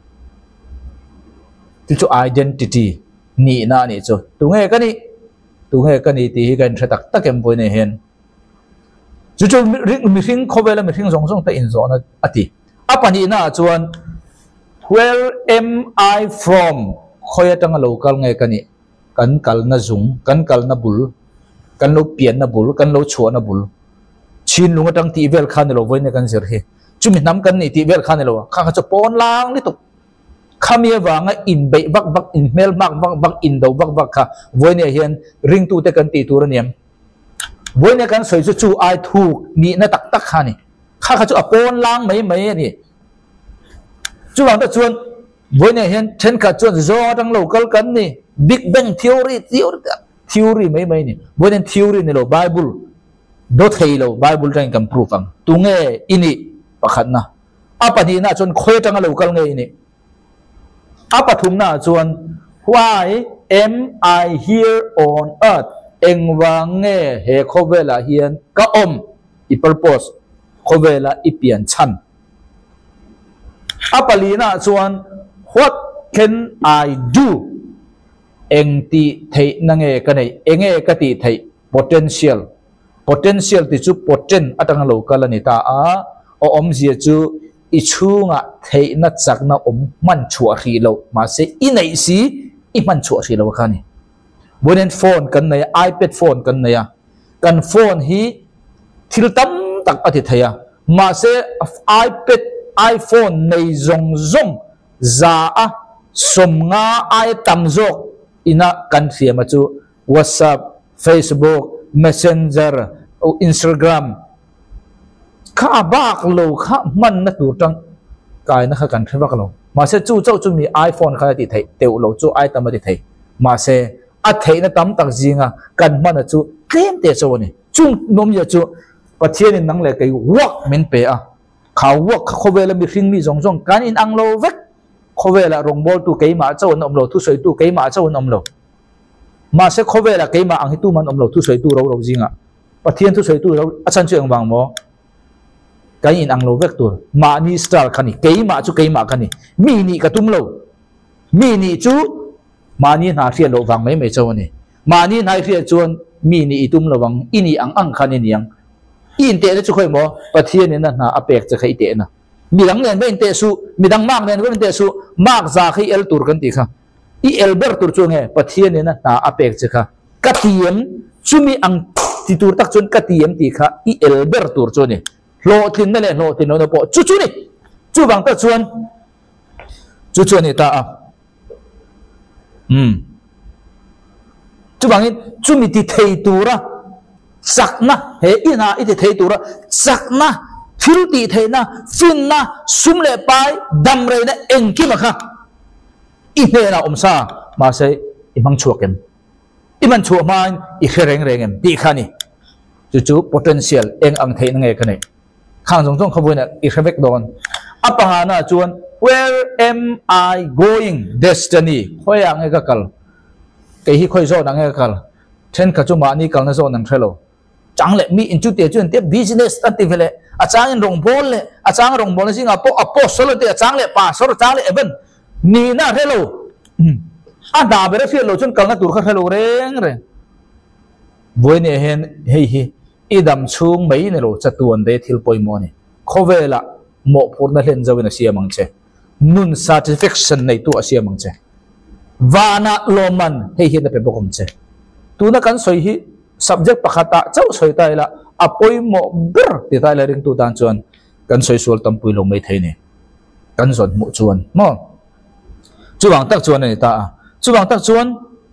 ที่จุ identity นี่น่านี่จุตุงเอกันนี่ตีกันเสด็จตะเก็บบนนี้เห็นจู่ๆมีสิ่งขบเวลามีสิ่งส่งแต่อินโซนอดีอัปนี้น่าชวน Where am I from khoya tanga local nge kani kan kal na zung kan kal na bul kan lo pian na bul kan lo chua na bul chin lunga tang ti vel khan lo voine kan zer he chumi nam kan ni ti vel khan lo kha kha cho pon lang ni tu khamia wanga in bei bak bak in mel mak bak bak in do bak bak kha voine hian ring tu te kan ti tur niam voine kan soi chu chu ai thu ni na tak tak kha ni kha kha cho pon lang mai mai ni chu wang ta chuan voine hian then kha chuan zo tang local kan ni big bang theory mấy mấy nè với nên theory này là Bible đó thầy là Bible trang cầm proof ang tu nghe ini pakhat na apa ni na chon khoi tang lo kal nge ni apa thum na chon why am I here on earth eng wang nge he khovela hian ka I purpose khovela I pian chan apa li na chon what can I do eng ti thei na nge ka nei enge ka ti thei potential ti chu potent atang lo kala ni ta a o zia chu I chunga thei na chak na man chua ri lo ma se I nei si I man chua ri lo ka ni bonen phone kan nei iPad phone kan nei kan phone hi thil tam tak ati theya ma se iPad iPhone nei zong za a som nga ai tam zok ina kan sia ma chu WhatsApp Facebook Messenger Instagram kha bak lo kha man na tur tang kai na kha kan thwa ka lo ma se chu chu mi iPhone kha ti thei teu lo chu ai tam ti thei ma se a thei na tam tak jinga kan man chu tlem te chu ni chung nom ya chu pathian in nang le kai wak men pe a kha wak kha khowela mi hring mi zong kan in ang lo vek khowela rong bol tu kai ma chau nom lo thu soi tu kai ma chau nom lo ma se khowela kai ma ang hi tu man om lo thu soi tu ro jinga pathian thu soi tu ro achan chu ang wang mo kai in ang lo vek tur ma ni star khani kai ma chu kai ma khani mi ni ka tum lo mi ni chu ma ni na ria lo wang mai mai chau ni ma ni nai ria chuan mi ni itum lo wang ini ang khani niang in te chu khoi mo pathian ni na apek cha khai te na mi dang len ben te su mi dang mak len ben te su mak za khai el tur kan ti kha I elber tur chu nge pathian ni na apek cha kha katiem chumi ang ti tur tak chun katiem ti kha I elber tur chu ni lo tin na le lo tin no po chu ni chu bang ta chuan chu ni ta a chu bang chu mi ti thei tura sakna he ina I ti thei tura sakna thil ti thei na fin na sum le pai dam re na eng ki ma kha I he na sa ma se I mang chuakem I man chua man I khereng rengem ti khani chu potential eng ang thei na nge khane khang jong khoboi na I khebek don apanga na chuan where am I going destiny khoya nge ka kal ke hi khoi zo na nge ka kal then ka chu ma ni kal na zo nang thelo chang le mi in chu te chuan te business ati vele a chang in rong bol le a chang rong bol singa po solo te a chang le pa sor chang le even ni na thelo a da bere fi lo chun kal na tur kha thelo reng voi ne hen hi idam chung mai ne lo chatuan de thil poi mo ni khovela mo phur na len zawina sia mang che nun satisfaction nei tu asia mang che wana loman hi na pe bokom che tu na kan soi hi subject pakhata chau soi tai la apoi mo ber ti tai la ring tu dan chuan kan soi sual tampui lo mai thei ni kan zon mu chuan mo chuwang tak chuan ni ta chuwang tak chuan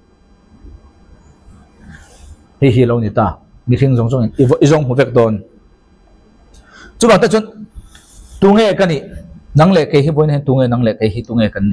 hi lo ni ta mi thing jong I jong hu vek don chuwang tak chuan tu nge ka ni nang le ke hi boin hen tu nge nang le ke hi tu nge kan ni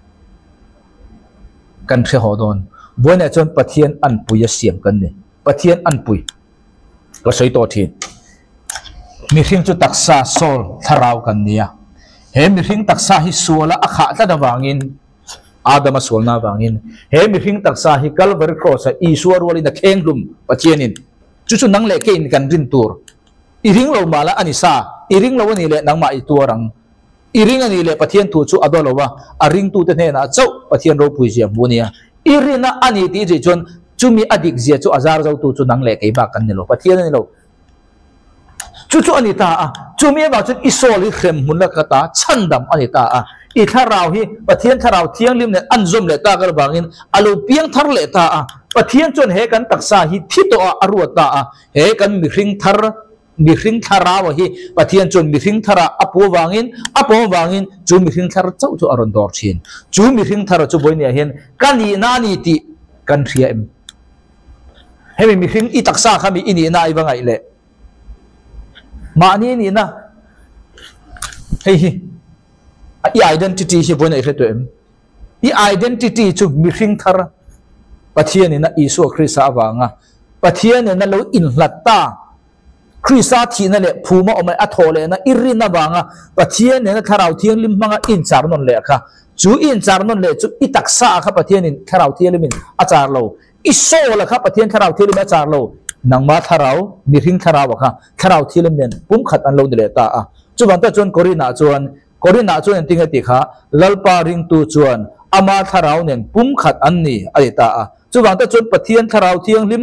kan the ho don boin a chuan pathian an puya siam kan ni pathian an pui ko soi to thi mi thing chu taksa sol tharau kan nia he mi thing taksa hi suala akha ta da wangin adama solna wangin he mi thing taksa hi calvary cross a iswar wali na khenglum pathianin chu nang le ke in kan rin tur I ring lo mala ani sa I ring lo ni le nang ma I tuarang I ring ani le pathian tu chu adolo wa a ring tu te ne na chau pathian ro pui jiam bunia I rina ani ti je chon chumi adik zia chu azar zo tu chu nang le ke ba kan ni lo pathian ni lo chu ani ta a chumi ba chu isoli khem mun la kata chandam ani ta a i tharau hi pathian tharau thiang lim ne anzom le ta kal bangin alu piang thar le ta a pathian chon he kan taksa hi thito a aruata a he kan mi hring thara wa hi pathian chon mi hring thara apo wangin chu mi hring thar chau chu aron dor chin chu mi hring thara chu boini a hian kani na ni ti kan thria em he mi hring i taksa khami ini na i bangai le ma ni na hei hi i identity hi boina i hreto em i identity chu mi hring thar pathian na isu Krista awanga pathian na lo in hlatta Krista thi na le phuma omai athole na irina wanga pathian na tharau thiang lim manga in char non le kha chu in char non le chu i taksa kha pathian in tharau thiang lim achar lo iso la kha pathian tharau thiang lim achar lo nangma tharau mi hring tharau kha tharau thiang lim nen pum khat an lo de ta a chu bang ta chon korina chuan tinga ti kha lalpa ring tu chuan ama tharau nen pum khat an ni ai ta a chu bang ta chon pathian tharau thiang lim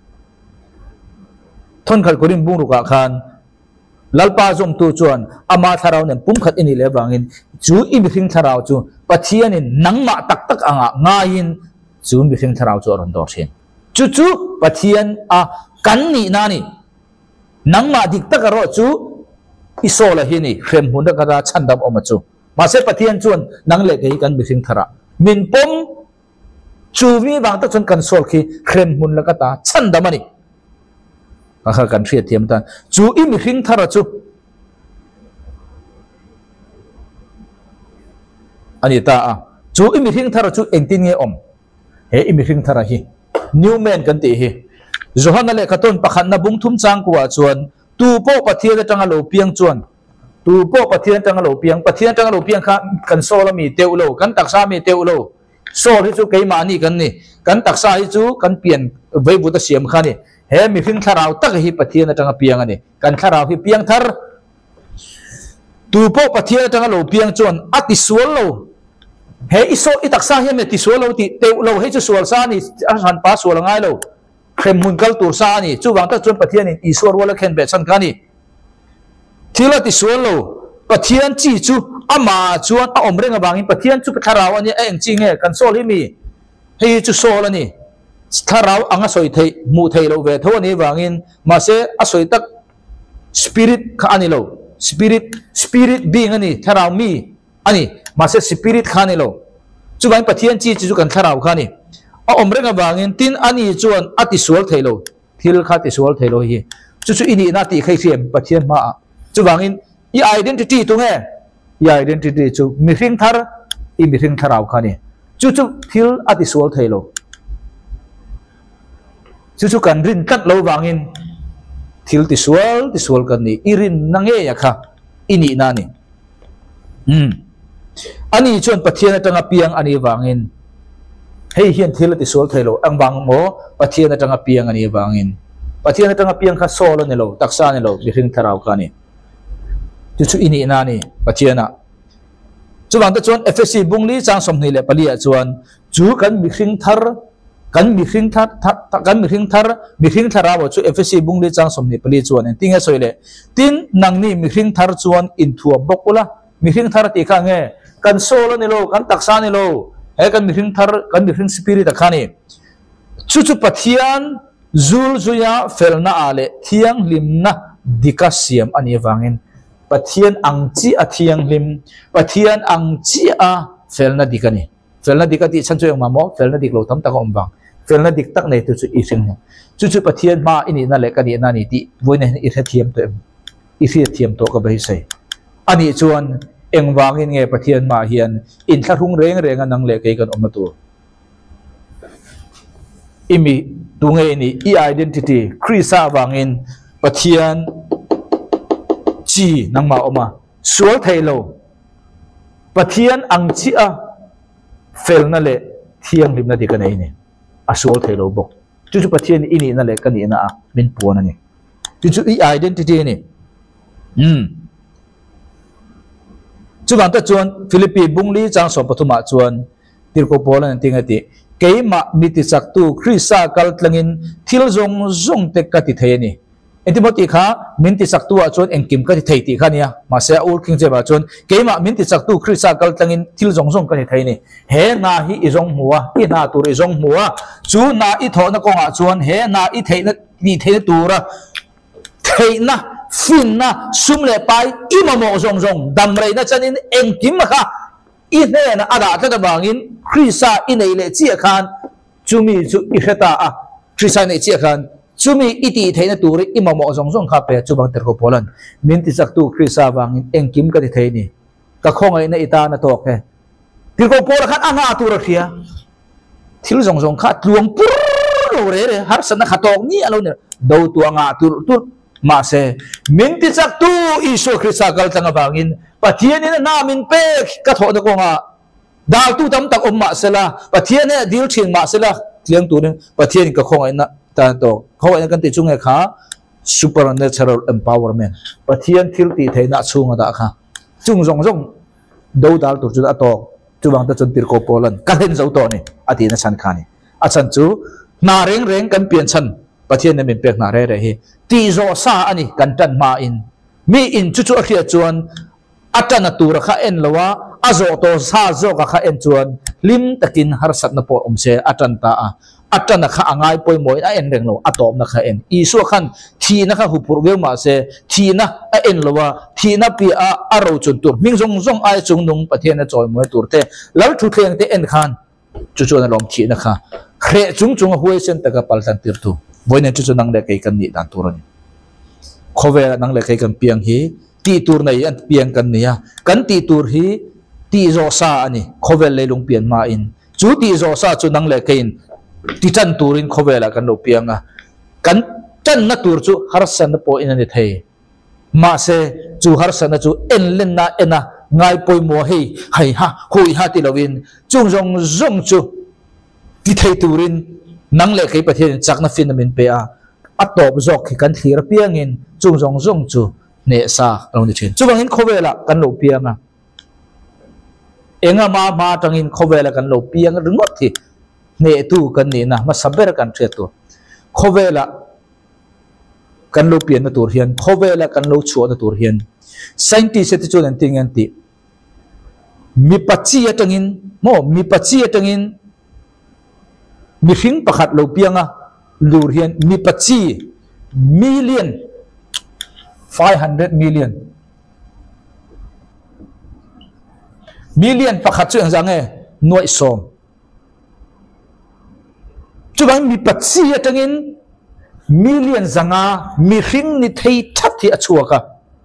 thon khal korin bung ruka khan lalpa zom tu chuan ama tharau nen pum khat ini le wangin chu i mi hring tharau chu pathian in nangma tak anga ngain chu mi hring tharau chu ron dor thin chu pathian a kan ni na ni nangma dik tak ro chu isola hini khrem hun da kada chandam oma chu ma se pathian chuan nang le ke kan mi hring thara min pom chu mi wang ta chun kan sol khi khrem hun la kata chandam ani kha kan thria thiam tan chu i mi hring thara chu ani ta a chu i mi hring thara chu engtin nge om he i mi hring thara hi new man kan ti hi zohana le khaton pakhat na bung thum chang kwa chuan tu po pathian atanga lo piang chuan tu po pathian atanga lo piang kha kan sola mi teulo kan taksa mi teulo sol hi chu keima ni kan ni kan taksa hi chu kan pian veibu ta siam kha ni he mi hring tharau tak hi pathian atanga piang ani kan tharau hi piang thar tu po pathian atanga lo piang chuan ati sual lo he iso itaksa hi me ti sual lo ti teulo he chu sual sa ni han pa sual ngai lo khem mun kal tur sa ni chu wang ta chon pathian in iswar wala khen be chan kani thila ti sual lo pathian chi chu ama chuan a omreng awangin pathian chu tharau ani a eng chi nge kan sol hi mi hei chu sol ani tharau anga soi thei mu thei lo ve tho ni wangin ma se a soi tak spirit kha ani lo spirit being ani tharau mi ani ma se spirit kha ni lo chu wang pathian chi chu kan tharau kha ni a omreng awangin tin ani chuan ati sual thei lo thil kha ti sual thei lo hi chu ini na ti khai thiam pathian ma chu wangin i identity tu nge i identity chu mi hring thar i mi hring tharau kha ni chu thil ati sual thei lo chu kan rin kat lo wangin thil ti sual kan ni irin nange ya kha ini na ni ani chuan pathian atanga piang ani wangin hei hian thil ti sual thei lo ang wang mo pathian atanga piang ani wangin pathian atanga piang kha sol ni lo taksa ni lo mi hring tharau kha ni chu ini na ni pathiana chu wang ta chuan FSC bungli chang som ni le palia chuan chu kan mi hring thar mi hring thara wa chu FSC bungli chang som ni pali chuan tinga soile tin nang ni mi hring thar chuan in thua bokula mi hring thar ti kha nge kan sol ni lo kan taksa ni lo he kan mi hring thar kan mi hring spirit kha ni chu pathian zul zuya felna ale thiang limna dikasiam ani wangin pathian angchi a thiang lim pathian angchi a felna dikani felna dikati chanchu yang mamo felna dik lo tam ta ko ombang felna dik tak nei tu chu i sing chu pathian ma ini na le kani na ni ti voine i thiam to i thiam to ka bai sai ani chuan eng wangin nge pathian ma hian in tharung reng anang le ke kan omatu imi tunge ni i identity krisa wangin pathian chi nangma oma sual thailo pathian angchi a felna le thiang limna di kanai ni asual thailo bok chu pathian ini na le kani na a min puan ani chu i identity ni chu bang ta chuan Philippi bungli chang som pathuma chuan tirko polan tingati keima miti saktu Krista kal tlangin thil zong te ka ti thei ni Timothy kha minti saktu a chon engkim ka thei ti khania ma se ul king je ba chon keima minti saktu khrisa kal tangin thil zong zong ka thei ni he na hi izong muwa I na tur izong muwa chu na I tho na ko nga chon he na I thei na ni thei tura thei na fin na sum le pai I ma mo zong zong dam rei na chanin engkim kha I ne na ada ta da bangin khrisa I nei le chi khan chumi chu I khata a khrisa nei chi khan chumi iti theina turi imamo zong zong kha pe chubang ter ko polan minti saktu krisa wangin engkim ka thei ni ka khongai na ita na tok he tir ko pol khat anga tur khia thil zong zong kha tluang pur lo re har san kha tok ni alo ne do tu anga tur ma se minti saktu isu krisa kal tanga wangin pathian ni na min pe ka tho na ko nga dal tu tam tak umma sela pathian ne dil thing ma sela tliang tu ne pathian ka khongai na ta to khoi na kan ti chung kha supernatural empowerment pathian thil ti theina chunga da kha chung zong zong do dal tu chu da to chu bang ta chon tir ko polan ka hen zo to ni ati na san kha ni a chan chu na reng reng kan pian chan pathian ne min pek na re re hi ti zo sa ani kan tan ma in mi in chu chu khia chuan atana tur kha en lawa azo to sa zo ka kha en chuan lim takin har sat na po se atan ta a atana kha angai poi moi a en reng lo atom na kha en isu khan thi na kha hu pur ve ma se thi na a en lowa thi na pi a aro chun tur ming zong zong ai chung nung pathian na choi moi tur te lal thu thleng te en khan chu chu na lom thi na kha khre chung chung huai sen ta ka pal tan tir tu boina chu chu nang le kai kan ni dan tur ni khove nang le kai kan piang hi ti tur nei an piang kan nia kan ti tur hi ti zo sa ani khove le lung pian ma in chu ti zo sa chu nang le kain ti chan turin khowela kan lo pianga kan chan na tur chu har san po in ani thei ma se chu har san chu en len na ena ngai poi mo hei hai ha hui ha ti lovin chung jong zong chu ti thei turin nang le kai pathian chak na fin min pe a atop jok khi kan thir piangin chung jong zong chu ne sa lo ni thin chu bangin khowela kan lo pianga enga ma tangin khowela kan lo piang ringot thi ne tu kan ni na ma saber kan thre tu khowela kan lo pian na tur hian khowela kan lo chu na tur hian scientist te chu nan ting an ti mi pachi atangin mi pachi atangin mi hring pakhat lo pianga lur hian mi pachi million 500 million pakhat chu ang zange noi som chubang mi pachi atangin million zanga mi hring ni thei that thi achuaka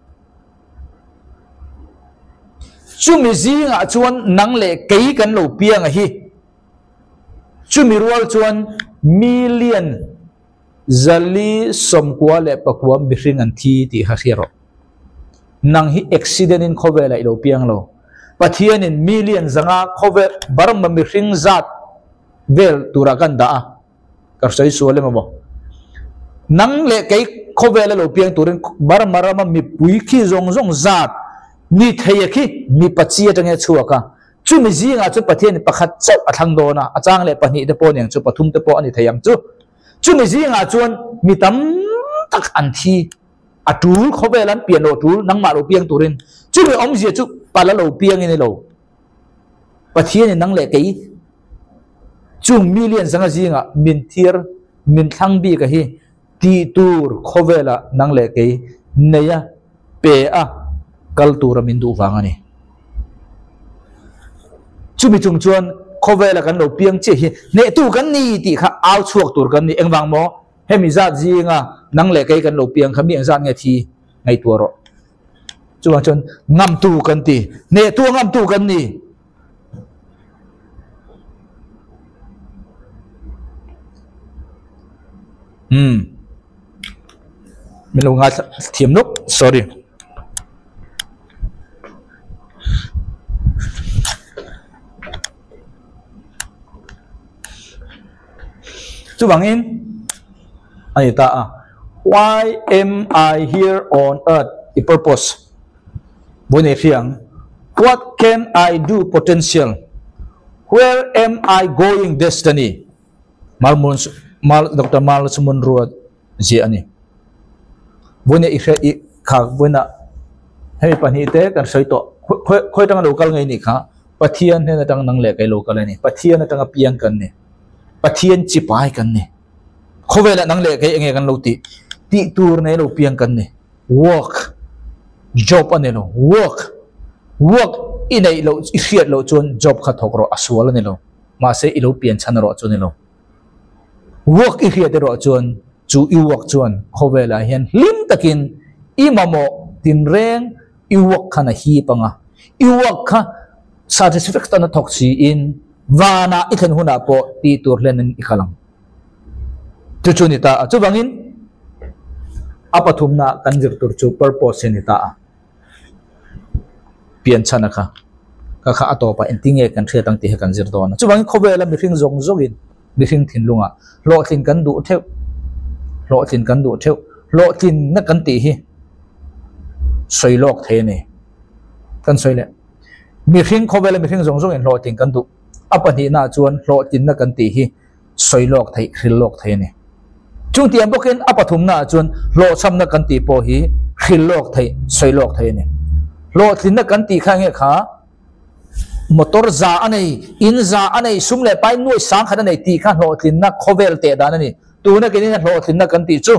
chu mi zinga chuan nang le kei kan lo pianga hi chu mi rual chuan million zali somkwa le pakwa mi hring an thi ti ha hero nang hi accident in khowela ilo piang lo pathian in million zanga khowe baram mi hring zat vel turakan da karsai suale mamo nang le kai khowela lo piang turin bar marama mi pui khi zong zong zat ni thei khi mi pachi atange chuaka chu mi zinga chu pathian pakhat chau athang dona achang le pani te pon yang chu pathum te po ani thayang chu mi zinga chuan mi tam tak an thi atul khowelan piano tul nang ma lo piang turin chu mi om zia chu pala lo piang ni lo pathian nang le kai chung million zanga zinga min thir min thang bi ka hi ti tur khowela nang le ke neya pe a kal tur min du wangani chumi chung chuan khowela kan lo piang che hi ne tu kan ni ti kha aw chuak tur kan ni engwang mo hemi za zinga nang le ke kan lo piang khami ang zan nge thi ngai tu ro chuwa chon ngam tu kan ti ne tu ngam tu kan ni mình lo ngat thiam nok sorry chu bangin ani ta why am I here on earth the purpose bone fiang what can I do potential where am I going destiny mal Dr. Mal Sumun Ruat ji ani บุญเนี่ยอีกอีกข้าบุญน่ะให้ปัญหาเตะกันสวยตัวค่อยตั้งโลกาลไงนี่ค่ะปะเทียนเนี่ยตั้งนั่งเล็กไอ้โลกาลนี่ปะเทียนเนี่ยตั้งเปียงกันเนี่ยปะเทียนจิบไปกันเนี่ยเขาเวลานั่งเล็กไอ้เงี้ยกันโลติตัวเนี่ยโลเปียงกันเนี่ย work job อันเนี่ยโล work อินไอ้โลอีเสียโลจน job ขัดทอกรออสวลเนี่ยโลมาเสียอีโลเปลี่ยนชั้นรอจนเนี่ยโล work อีเสียเดรอจนจูอี work จนเขาเวลาเห็นลิมตะกินอีมาโมตินเร่งอี work ขนาดฮีปังอ่ะอี work ค่ะ satisfaction นะทอกซีอินวานาอีกคนหุ่นอ่ะพอตีตัวเล่นนั่นอีกครั้งจู่ๆนี่ตาจู่บางอินอาปัทุมนะกันจิตตัวจู่ purpose นี่ตาเปลี่ยนชั้นนะคะก็ข้าอัตโตไปอินทิงเอกันเชื่อตั้งที่ให้กันจิตตัวนะจู่บางอินเขาเวลามีสิ่งจงอินมีสิ่งทิ้งลุงอ่ะโลทิ้งกันดูเท่าโลทิ้งกันดูเท่าโลทิ้งนักกันตีฮีสวยโลกเทนี่กันสวยเลยมีสิ่งเขาเวลามีสิ่งจงอินโลทิ้งกันดูอาปันีน่าจวนโลทิ้งนักกันตีฮีสวยโลกเทหิโลกเทนี่จุงเตียมบอกเห็นอาปัทุมน่าจวนโลซ้ำนักกันตีโพฮีหิโลกเทสวยโลกเทนี่โลทิ้งนักกันตีข้างเงี้ยขามอเตอร์จ่าอันนี้อินจ่าอันนี้สุ่มเล่ไปหน่วยสังขารอันนี้ตีข้างโลทิ้งนักโคเวลเตะด้านนี้ตัวนักนี่โลทิ้งนักกันตีจู่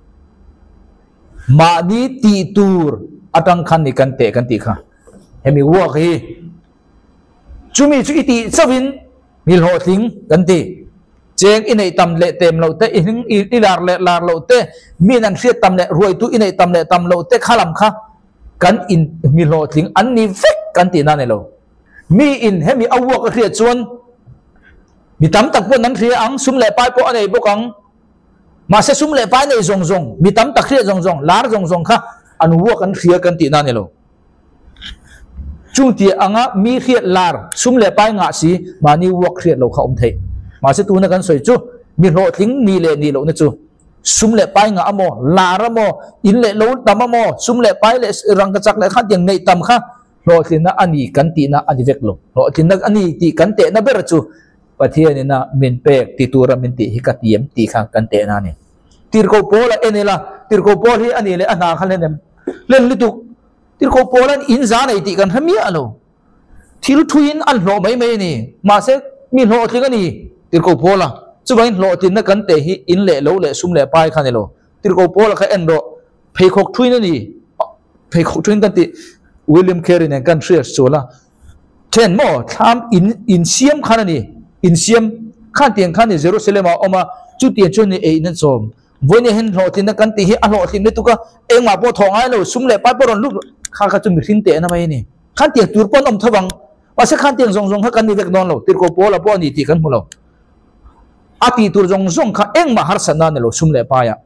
มาดีตีตูร์อัตังคันนี่กันเตะกันตีข้าเห็นมีวัวกี้จู่มีจู่อีตีสวินมีโลทิ้งกันตีเจงอินไอตำเละเต็มเราเตะอิลาร์เละลาร์เราเตะมีนันเสียตำเละรวยตัวอินไอตำเละตำเราเตะข้าลำข้ากันอินมีโลทิ้งอันนี้เฟกกันตีนั่นเองเรามีอินให้มีอาวัวก็เรียกชวนมีตำตักพวกนั้นเรียอังสุ่มเละไปพวกอันไหนพวกอังมาเสสุ่มเละไปในจงมีตำตักเรียจงลาร์จงค่ะอันวัวกันเรียกันตีนั่นเองเราจุงตีอังมีเรียลาร์สุ่มเละไปงาสีมานี่วัวเรียเราเขาอมเทมาเสตัวนักกันสวยจูมีโลทิ้งมีเละนี่เราเนี่ยจูสุ่มเละไปงาโมลาร์โมอินเละเราตำโมสุ่มเละไปเละรังกระจักเละขัดอย่างในตำค่ะโลทิ้งนะอันนี้กันตีนะอันนี้เวกโลโลทิ้งนะอันนี้ตีกันเตะนะเบรจูประเทศนี้นะมินเปกตีตัวเรามินตีฮิกัดเยี่ยมตีข้างกันเตะนั่นนี่ตีร์โคโปละเอ็นละตีร์โคโปที่อันนี้เลยอันนาขันเล่นเล่นลิตุตีร์โคโปละอินซาในตีกันทำเมียโลที่รู้ทุยนอันโลไม่นี่มาเสมีโลทิ้งอันนี้ตีร์โคโปละจู่วันโลทิ้งนะกันเตะฮิอินเละโลเละซุ่มเละไปขันโลตีร์โคโปละแค่เอ็นโลเพย์คกทุยนั่นนี่เพย์คกทุยกันตีวิลเลียมเคอร์เนี่ยกันเชื่อโซล่าเช่นโม่ทำอินเซียมขันนี่อินเซียมขันเตียงขันนี่เยรูซาเล็มเอามาจุดเตียงชนนี่เองนั่นสมวันนี้เห็นโลทิ้งนักกันตีฮิอันโลทิ้งนี่ตุกะเองมาปวดท้องไอ้เราสุ่มเละไปปวดลุกข้าก็จะมีทิ้งเตะนะไม่นี่ขันเตียงตัวปนอมทวังว่าสักขันเตียงจงข้ากันนี่เวกนอนเราติดโกโปละปวดนี่ตีกันหัวเราอาตีตัวจงข้าเองมาหาสนานเราสุ่มเละไปอะ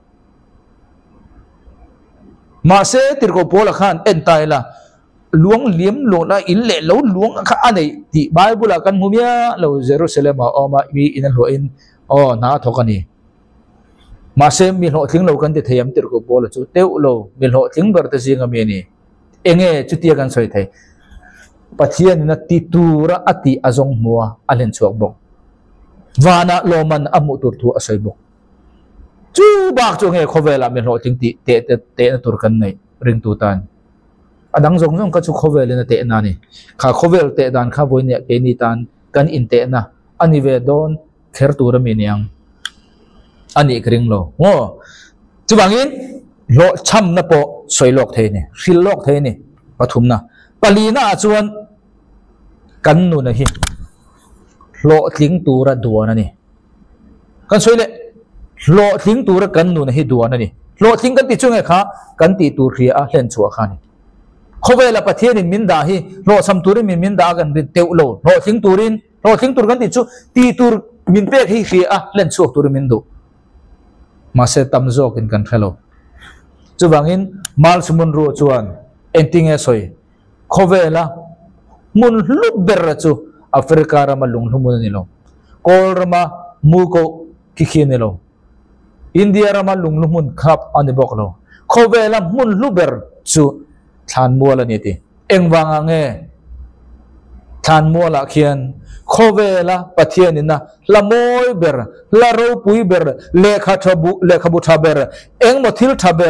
มาเสติร์โกโปละขันเอ็นตายละหลวงเลี้ยมหลวงละอินเละหลวงข้าอันไหนที่ไบเบิลกันมุมยาเราเยรูซาเล็มเอามามีอินหัวอินน่าทกันนี่มาเสมีหัวทิ้งเรากันที่เทียมติร์โกโปละจุดเต้าเรามีหัวทิ้งบริษัทยังมีนี่เองจุดที่กันสวยไทยปัจจัยนี้นะติตูระอติอาจงมัวอันเล่นสวกบกวานะโลมันอมุตุร์ทัวสวยบกจู่บากจงเอขเวลามีหัวทิ้งติเตะตุรกันในริงตูตันอันดังจงก็ชุกขเวลนะเตะนานี่ข้าขเวลเตะดันข้าวันเนี่ยเกนิตันกันอินเตะนะอันนี้เวดอนเคร์ตูระมีเนี่ยอันนี้กริ่งโลโอ้จู่บางอินโลช้ำนะโปสวยโลกเทนี่ฟิลโลกเทนี่ปฐุมนะปลีน่าชวนกันนู่นนะฮิโลทิ้งตัวระดัวนั่นนี่กันสวยเลยโลทิ้งตัวระกันนู่นนะฮิดัวนั่นนี่โลทิ้งกันติดช่วงไงคะกันติดตัวเรียเล่นชัวข้านี่เขาเวลาประเทศนี้มินดาฮิโลซัมตัวริมินดากันเป็นเตวโลทิ้งตัวรินโลทิ้งตัวกันติดช่วตีตัวมินเปกฮิเรียเล่นชัวตัวริมินดูมาเสตัมโจกันเทโลจู่บางอินมาลสมุนรัวชวนเอ็นติงเอสอยเขาเวลามุนลุบเบรจูแอฟริการามาลุงลุมุนนี่โลโคลรามามูโกคิคินี่โลอินเดียรามาลุงลุมุนครับอันนี้บอกโลเขาเวลามุนลุบเบรจูทานมัวละนี่ทีเอ็งวางเงทานมัวละเขียนเขาเวลาปะเทียนินะละโมยเบรละรูปุยเบรเลขาทับบุเลขาบุทับเบรเอ็งมาทิลทับเบร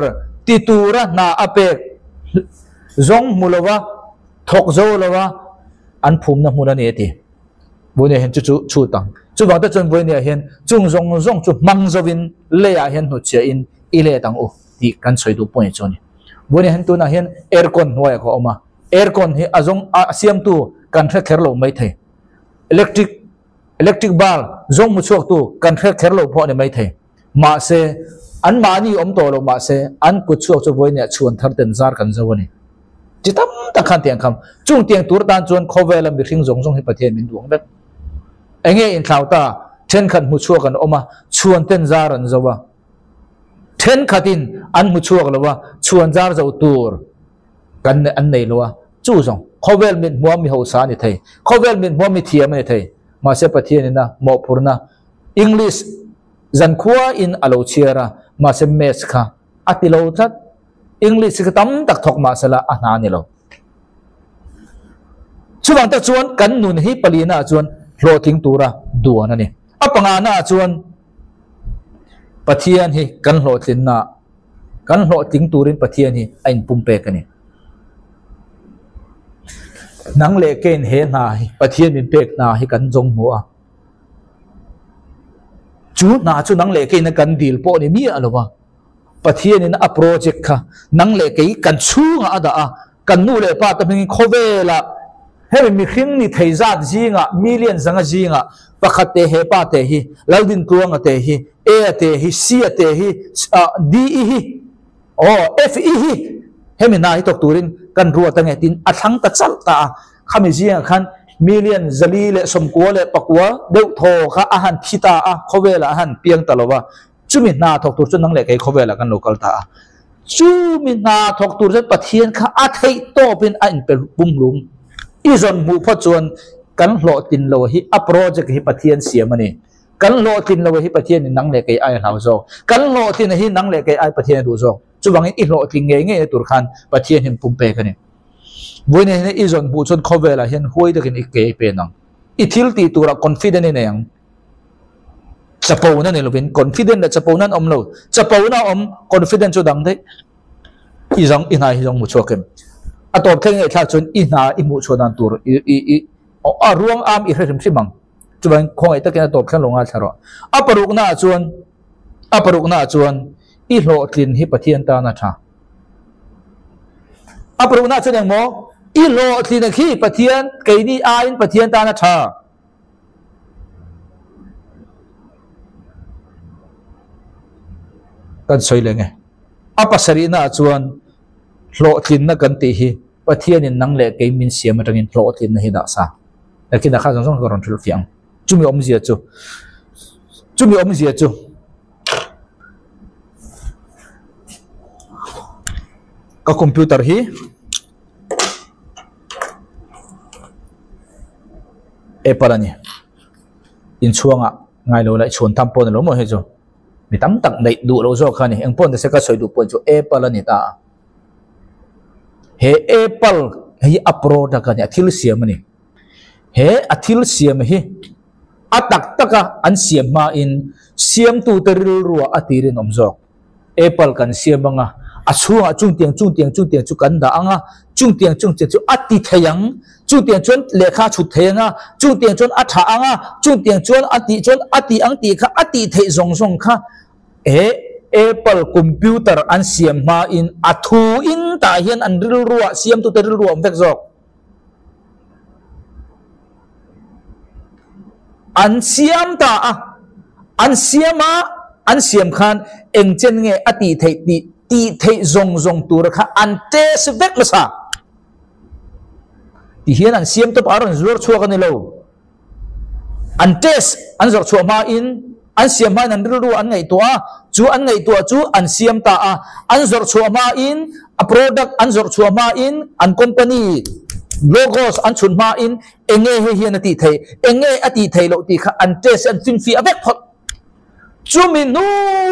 titura na apek zong mulawa thok zo lawa an phum na huna ne ti bune hen chu tang chu wang ta chon bune hen chung zong chu mang zovin le ya hen hu che in ile tang u ti kan choi du point choni bune hen tu na hen aircon hoya ko oma aircon hi azong siam tu kan thre kherlo mai thai electric bal zong mu chuak tu kan thre kherlo pho ne mai thai ma se an ma ni om to lo ma se an ku chuak chu bune chuan thar ten zar kan zawani chitam ta khan tiang kham chung tiang tur tan chuan khowela mi hring zong hi pathian min duang dak enge in thauta then khan mu chuak kan oma chuan ten zar an zawa then khatin an mu chuak lawa chuan zar zo tur kan an nei lowa chu zong khowel min mo mi ho sa ni thai khowel min mo mi thiam ni thai ma se pathian na mo purna english zan khua in alo chiara ma se mes kha atilo that english ka tam tak thok ma sala ana ni lo chuwang ta chuan kan nun hi palina chuan floating tura duan ani apanga na chuan pathian hi kan hlotlin na kan hloting turin pathian hi ain pumpe kani nang le ken he na hi pathian min pek na hi kan jong mu a chu na chu nang le ken kan dil po ni mi alowa pathian in a project kha nang le ke kan chunga ada a kan nu le pa ta min khowela he mi khing ni theizat jinga million zanga jinga pakhat te he pa te hi ladin tuanga te hi a te hi c te hi d e hi o f e hi he mi na hi tok turin kan ruwa ta nge tin a thang ta chal ta khami jinga khan million zali le somkwa le pakwa deu tho kha a han phita a khowela han piang talowa chumi na thok tur chu nang le kai khowela kan local ta chumi na thok tur jet pathian kha a thei to pin a in pe bum lum izon mu pho chuan kan hlo tin lo hi a project hi pathian siamani kan hlo tin lo hi pathian ni nang le kai ai hlau zo kan hlo tin hi nang le kai ai pathian du zo chuwang i hlo tin nge tur khan pathian hin pum pe kani boine ne izon bu chon khowela hian huai dakin i ke pe nang i thil ti tura confident ne yang chapo na ne lovin confident da chapo nan om lo chapo na om confident chu dang dei izong ina hi jong mu chokem atop theng e thla chun ina i mu chodan tur i a ruang am i hrim hrimang chuan khong ai takin atop thlang longa tharo aparuk na chuan i hlo tlin hi pathian ta na tha aparuk na chuan yang mo i hlo tlin hi pathian ke ni a in pathian ta na tha kan soi lenge apa sarina chuan hlo thlin na kan ti hi pathian in nang le ke min siam atangin hlo thlin na hi da sa lakin da kha jong jong ron thil fiang chumi om zia chu ka computer hi apple ani in chuanga ngai lo lai chon tham pon lo mo he chu mi tam tak nei du lo zo khani eng pon de se ka soi du pon chu apple ani ta he apple hi a product ani athil siam ani he athil siam hi atak taka an siam ma in siam tu teril ruwa atirin omzo apple kan siam anga achua chung tiang chu kan da anga chung tiang chu ati thayang chung tiang chon lekha chu thayanga chung tiang chon atha anga chung tiang chon ati ang ti kha ati thei zong kha apple computer an siam ma in athu in ta hian an ril ruwa siam tu teril ruwa vek zok an siam ta an siam khan eng chen nge ati thei ti thei zong tur kha an tes vek masa ti hian an siam to paron zor chuak ani lo an tes an zor chuak ma in an siam ma nan ru an ngai to chu an ngai to chu an siam ta an zor chuak ma in a product an zor chuak ma in an company logos an chun ma in enge he hian ati thei enge ati thei lo ti kha an tes an fin fi avek phot chu min nu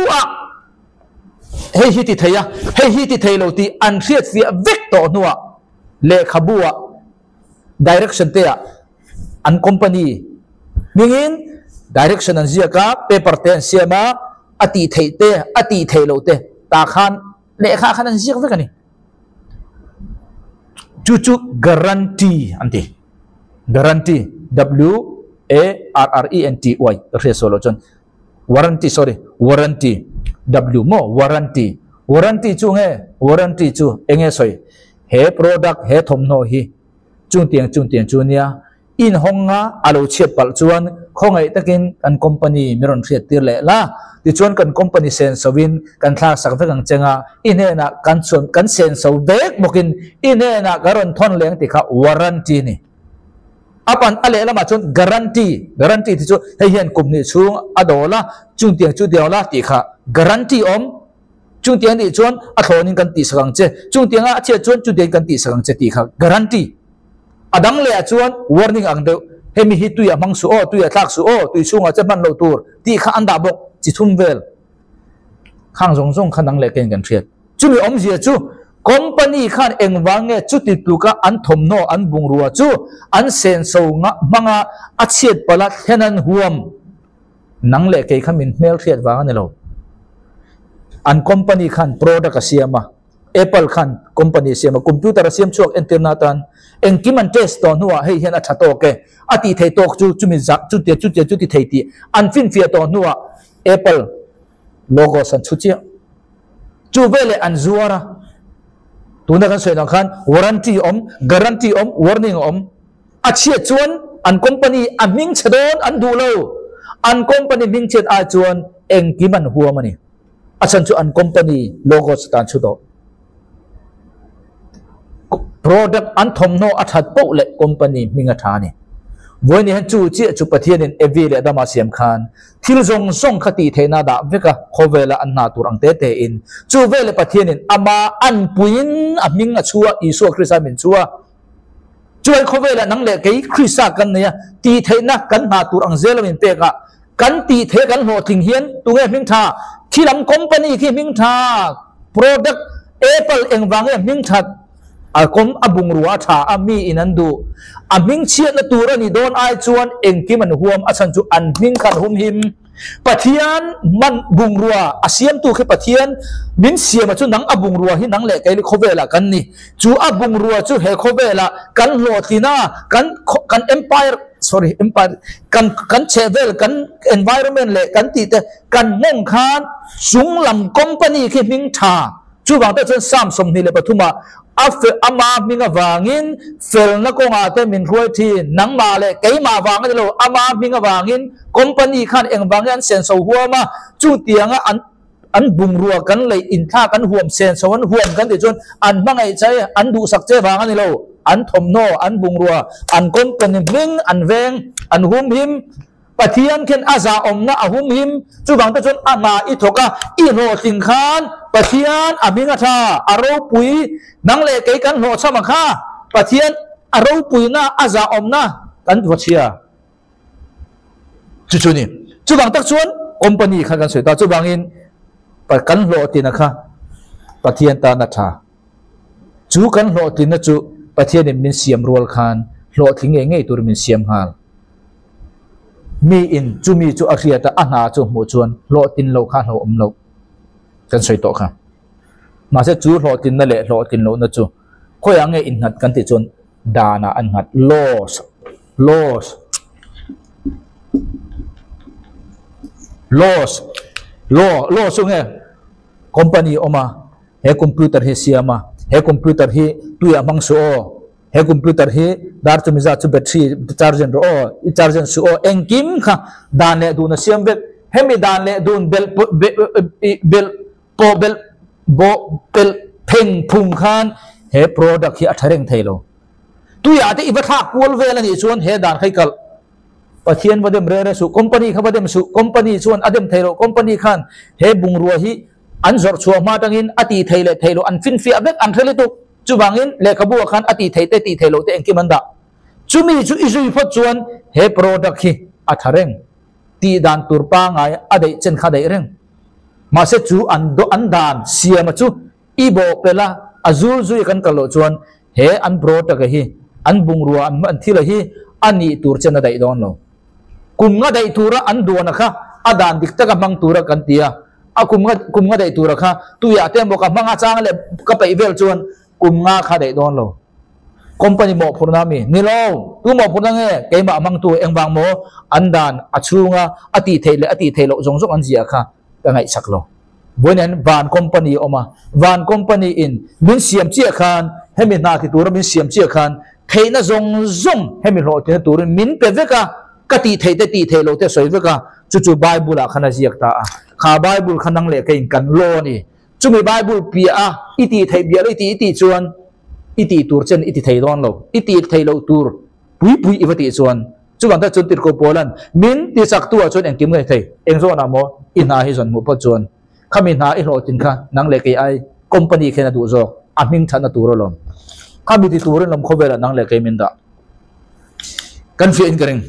hei hi ti thei lo ti an riat fi vek to nuwa le khabua direction te an company mingin direction an zia ka paper te siama ati thei lo te ta khan เลขาขนาดเสียกไว้กันนี่จู่ๆ guarantee อันที่ guarantee W A R R E N T Y เรียกโซโลจน warranty sorry warranty W โม่ warranty จู่เฮ warranty จู่เองเงสวยเฮ product เฮทอมโนฮีจุนเตียงจู่เนี่ยอินห้องอ่ะอาลูเชียปัลจวนคงไอ้ตะกินกันคอมพานีมีรอนเสียตีเละละที่จวนกันคอมพานีเซนสวินกันท่าสักเวกังเจงอ่ะอินเฮน่ะกันส่วนกันเซนสวเวกบอกอินเฮน่ะการันทอนเลี้ยงติค่ะวารันตีนี่อาปันอะไรละมาจนการันตีที่จวนให้เห็นกลุ่มนี้ช่วงอดอละจุนเตียงละติค่ะการันตีจุนเตียงที่จวนอัฐอนิกันติสังเจจุนเตียงอ่ะเชื่อจวนจุนเตียงกันติสังเจติค่ะการันตีอดังเลยจวน warning อังเดียวเฮมิฮิตุยมังสุโอตุยทักสุโอตุยช่วงอาจจะมันเราตัวที่ข้าอันดับกจิตุนเวลข้างทรงขันดังเลยกันเทียดจุมีอมเสียจูคอมพานีขันเองวางเงี้ยจุดติดตุกอันทมโนอันบุงรัวจูอันเซนโซงะมังอาเชียดปลัดเฮนันหัวมนังเลยกันขมินเมลเทียดวางนี่เราอันคอมพานีขันโปรดักเซียมาApple ขันคอมพานีเซียมาคอมพิวเตอร์เซียมช่วงอินเทอร์เน็ตอันเองกิมันเทสต์ตอนหัวให้เห็นอัจฉริยะอติเทตกจุมีจักจุดที่เทตีอันฟินเฟียตอนหัว Apple โลโก้สันชุดเจียจูเวลอันซัวระตัวนั้นกันสวยนักขัน warranty guarantee warning อาเชียจวนอันคอมพานีอันมิงเชดอนอันดูเลวอันคอมพานีมิงเชดอาจวนเองกิมันหัวมันนี่อาฉันจูอันคอมพานีโลโก้สตาร์ชุดproduct อันทอมโนอัฐปุ๊เละคอมพานีมิงอัฐานี่วันนี้จูเจียจูปะเทียนินเอวีเลดามาเสียมขันที่เราส่งคติเทนาดาเวกะโคเวลอันนาตุรังเตเตอินจูเวลปะเทียนินอามาอันปุยนอามิงอัชัวอิสุคริสามินชัวจวยโคเวลนังเละกี่คริสากันเนี่ยตีเทนักกันนาตุรังเซลมินเปกะกันตีเทกันหัวทิ้งเฮียนตัวเองมิงท่าที่ลำคอมพานีที่มิงท่า product Apple เองวางเองมิงท่าอาคมอบุงรัวถาอามีอินันดูอามิงเชียนตัวรันโดนไอจวนเองที่มันหัวมอาชันจูอันมิงขันหุมหิมปะเทียนมันบุงรัวอาเซียมตัวคือปะเทียนมิงเสียมาจูนังอบุงรัวที่นังเล็กไอ้โคเวล่ากันนี่จูอบุงรัวจูเฮโคเวล่ากันโลติน่ากันเอ็มไพร์กันเชเวลกัน environment เล็กกันตีแต่กันมงคานสูงลำคอมพานีคือมิงท่าจูบางแต่จนสามสมนี่เลยปฐุมาอามามิงวางินเฟลนักงอาเตมินรวยทีนังมาเลยไกมาวางกันเลยอามามิงวางินคอมพานีขันเองวางกันเซนโซหัวมาจู่เตียงอันบุงรัวกันเลยอินท่ากันห่วมเซนโซวันห่วมกันเดี๋ยวจนอันบังไอใจอันดูสักเจ้าวางกันเลยอันทมโนอันบุงรัวอันคอมพานีมิงอันเวงอันหุมหิมปะเทียนเข็นอาซาอมนะอาหุมหิมจู่บางแต่จนอามาอิทกะอิโรสิงคานปะเทียนอามิงาชาอารมปุยนังเลกกันโหชะมังค่าปะเทียนอารมปุยนะอาซาอมนะกันวัชยาจู่นี่จู่บางแต่จวนคอมพานีขันกันสวยตาจู่บางอินปะกันโหตินะคะปะเทียนตานาชาจู่กันโหตินะจู่ปะเทียนมินเสียมรัวลคานโหทิ้งเองไงตัวมินเสียมฮาลมีอินจูมีจูอาเรียตาอาณาจูหมูจวนโลตินโลคาโลอมโลกันสวยโตค่ะมาเสจูโลตินนั่นแหละโลตินโลนั่นจูค่อยยังไงอินหัดกันติจวนดานาอันหัดโลสุงเฮคอมพานีออกมาเฮคอมพิวเตอร์เฮเซียมาเฮคอมพิวเตอร์เฮตุยมังโซเฮคอมพิวเตอร์เฮดาร์ตุมิซาจูแบตรีชาร์จนโอชาร์จนสุโอเอ็งกิมค่ะดานเลดูนะเสียมเบลเฮมิดานเลดูนเบลเพ่งพุ่งขันเฮโปรดักที่อัจฉริยะไทยโลตุยอาทิตย์อีบัตทักวอลเวลนี่ชวนเฮดานใครกัลปะเทียนบัดเดมเรสุคอมพานีเขาบัดเดมสุคอมพานีชวนอเดมไทยโลคอมพานีขันเฮบุงรัวฮีอันจอดชัวมาตั้งอินอติไทยโลอันฟินฟิอาเบกอันเทเลตุจูบางอินเลขบัวขันอติไทยตีไทยโลเตเองกิมันดาจูมีจูอิจุยพดชวนเฮโปรดักฮีอัจฉริยะตีดานตุรปางไงอดีตเจนขาได้เร่งมาเสจูอันดานเสียมาจูอีโบเปล่าอาจูจุยกันกะโลชวนเฮอันโปรดักฮีอันบุงรัวอันที่ละฮีอันนี้ตุรเจนได้ดอนโลกุมงาได้ตุระอันดัวนะคะอดานดิกตะกับมังตุระกันเตียคุมก็ได้ตัวละค่ะตัวอยากเต็มบอกกับมังอาจารย์เลยก็ไปเวลจวนคุมงาค่ะได้โดนเราคอมพานีหมอพูดนามีนี่เราตัวหมอพูดนั่งเงี้ยเกี่ยมามังตัวเองบางหมออันดานอัชรุงะอติเทเลอติเทโลจงอันเสียค่ะก็ไงสักโลวันนั้นวานคอมพานีออกมาวานคอมพานีอินมินเสียมเจียคันให้มินนาที่ตัวมินเสียมเจียคันเทน่ะจงให้มินโลที่ตัวมินเปเวกะก็ตีเทโลที่สวยเวกะจู่ๆไบเบิลอะขนาดเสียกตาข้าไบเบิลขนังเล็กกันโลนี่จู่มีไบเบิลปีอะอิติเทเบียร์อิติชวนอิติตัวเช่นอิติเทดอนโลอิติเทโลตัวปุยอิวติชวนจู่วันที่จนติดโกโปลันมินที่สักตัวชวนเองกิมเงยเทเองส่วนน่ะโมอินนาฮิจวนมุปชวนข้ามินหาอิโรตินค่ะนังเล็กไอคอมพานีแค่นั้นดูจอกอามิงชันนั้นตัวลมข้ามีที่ตัวลมเขาเวลานังเล็กมินดากันฟินกันเอง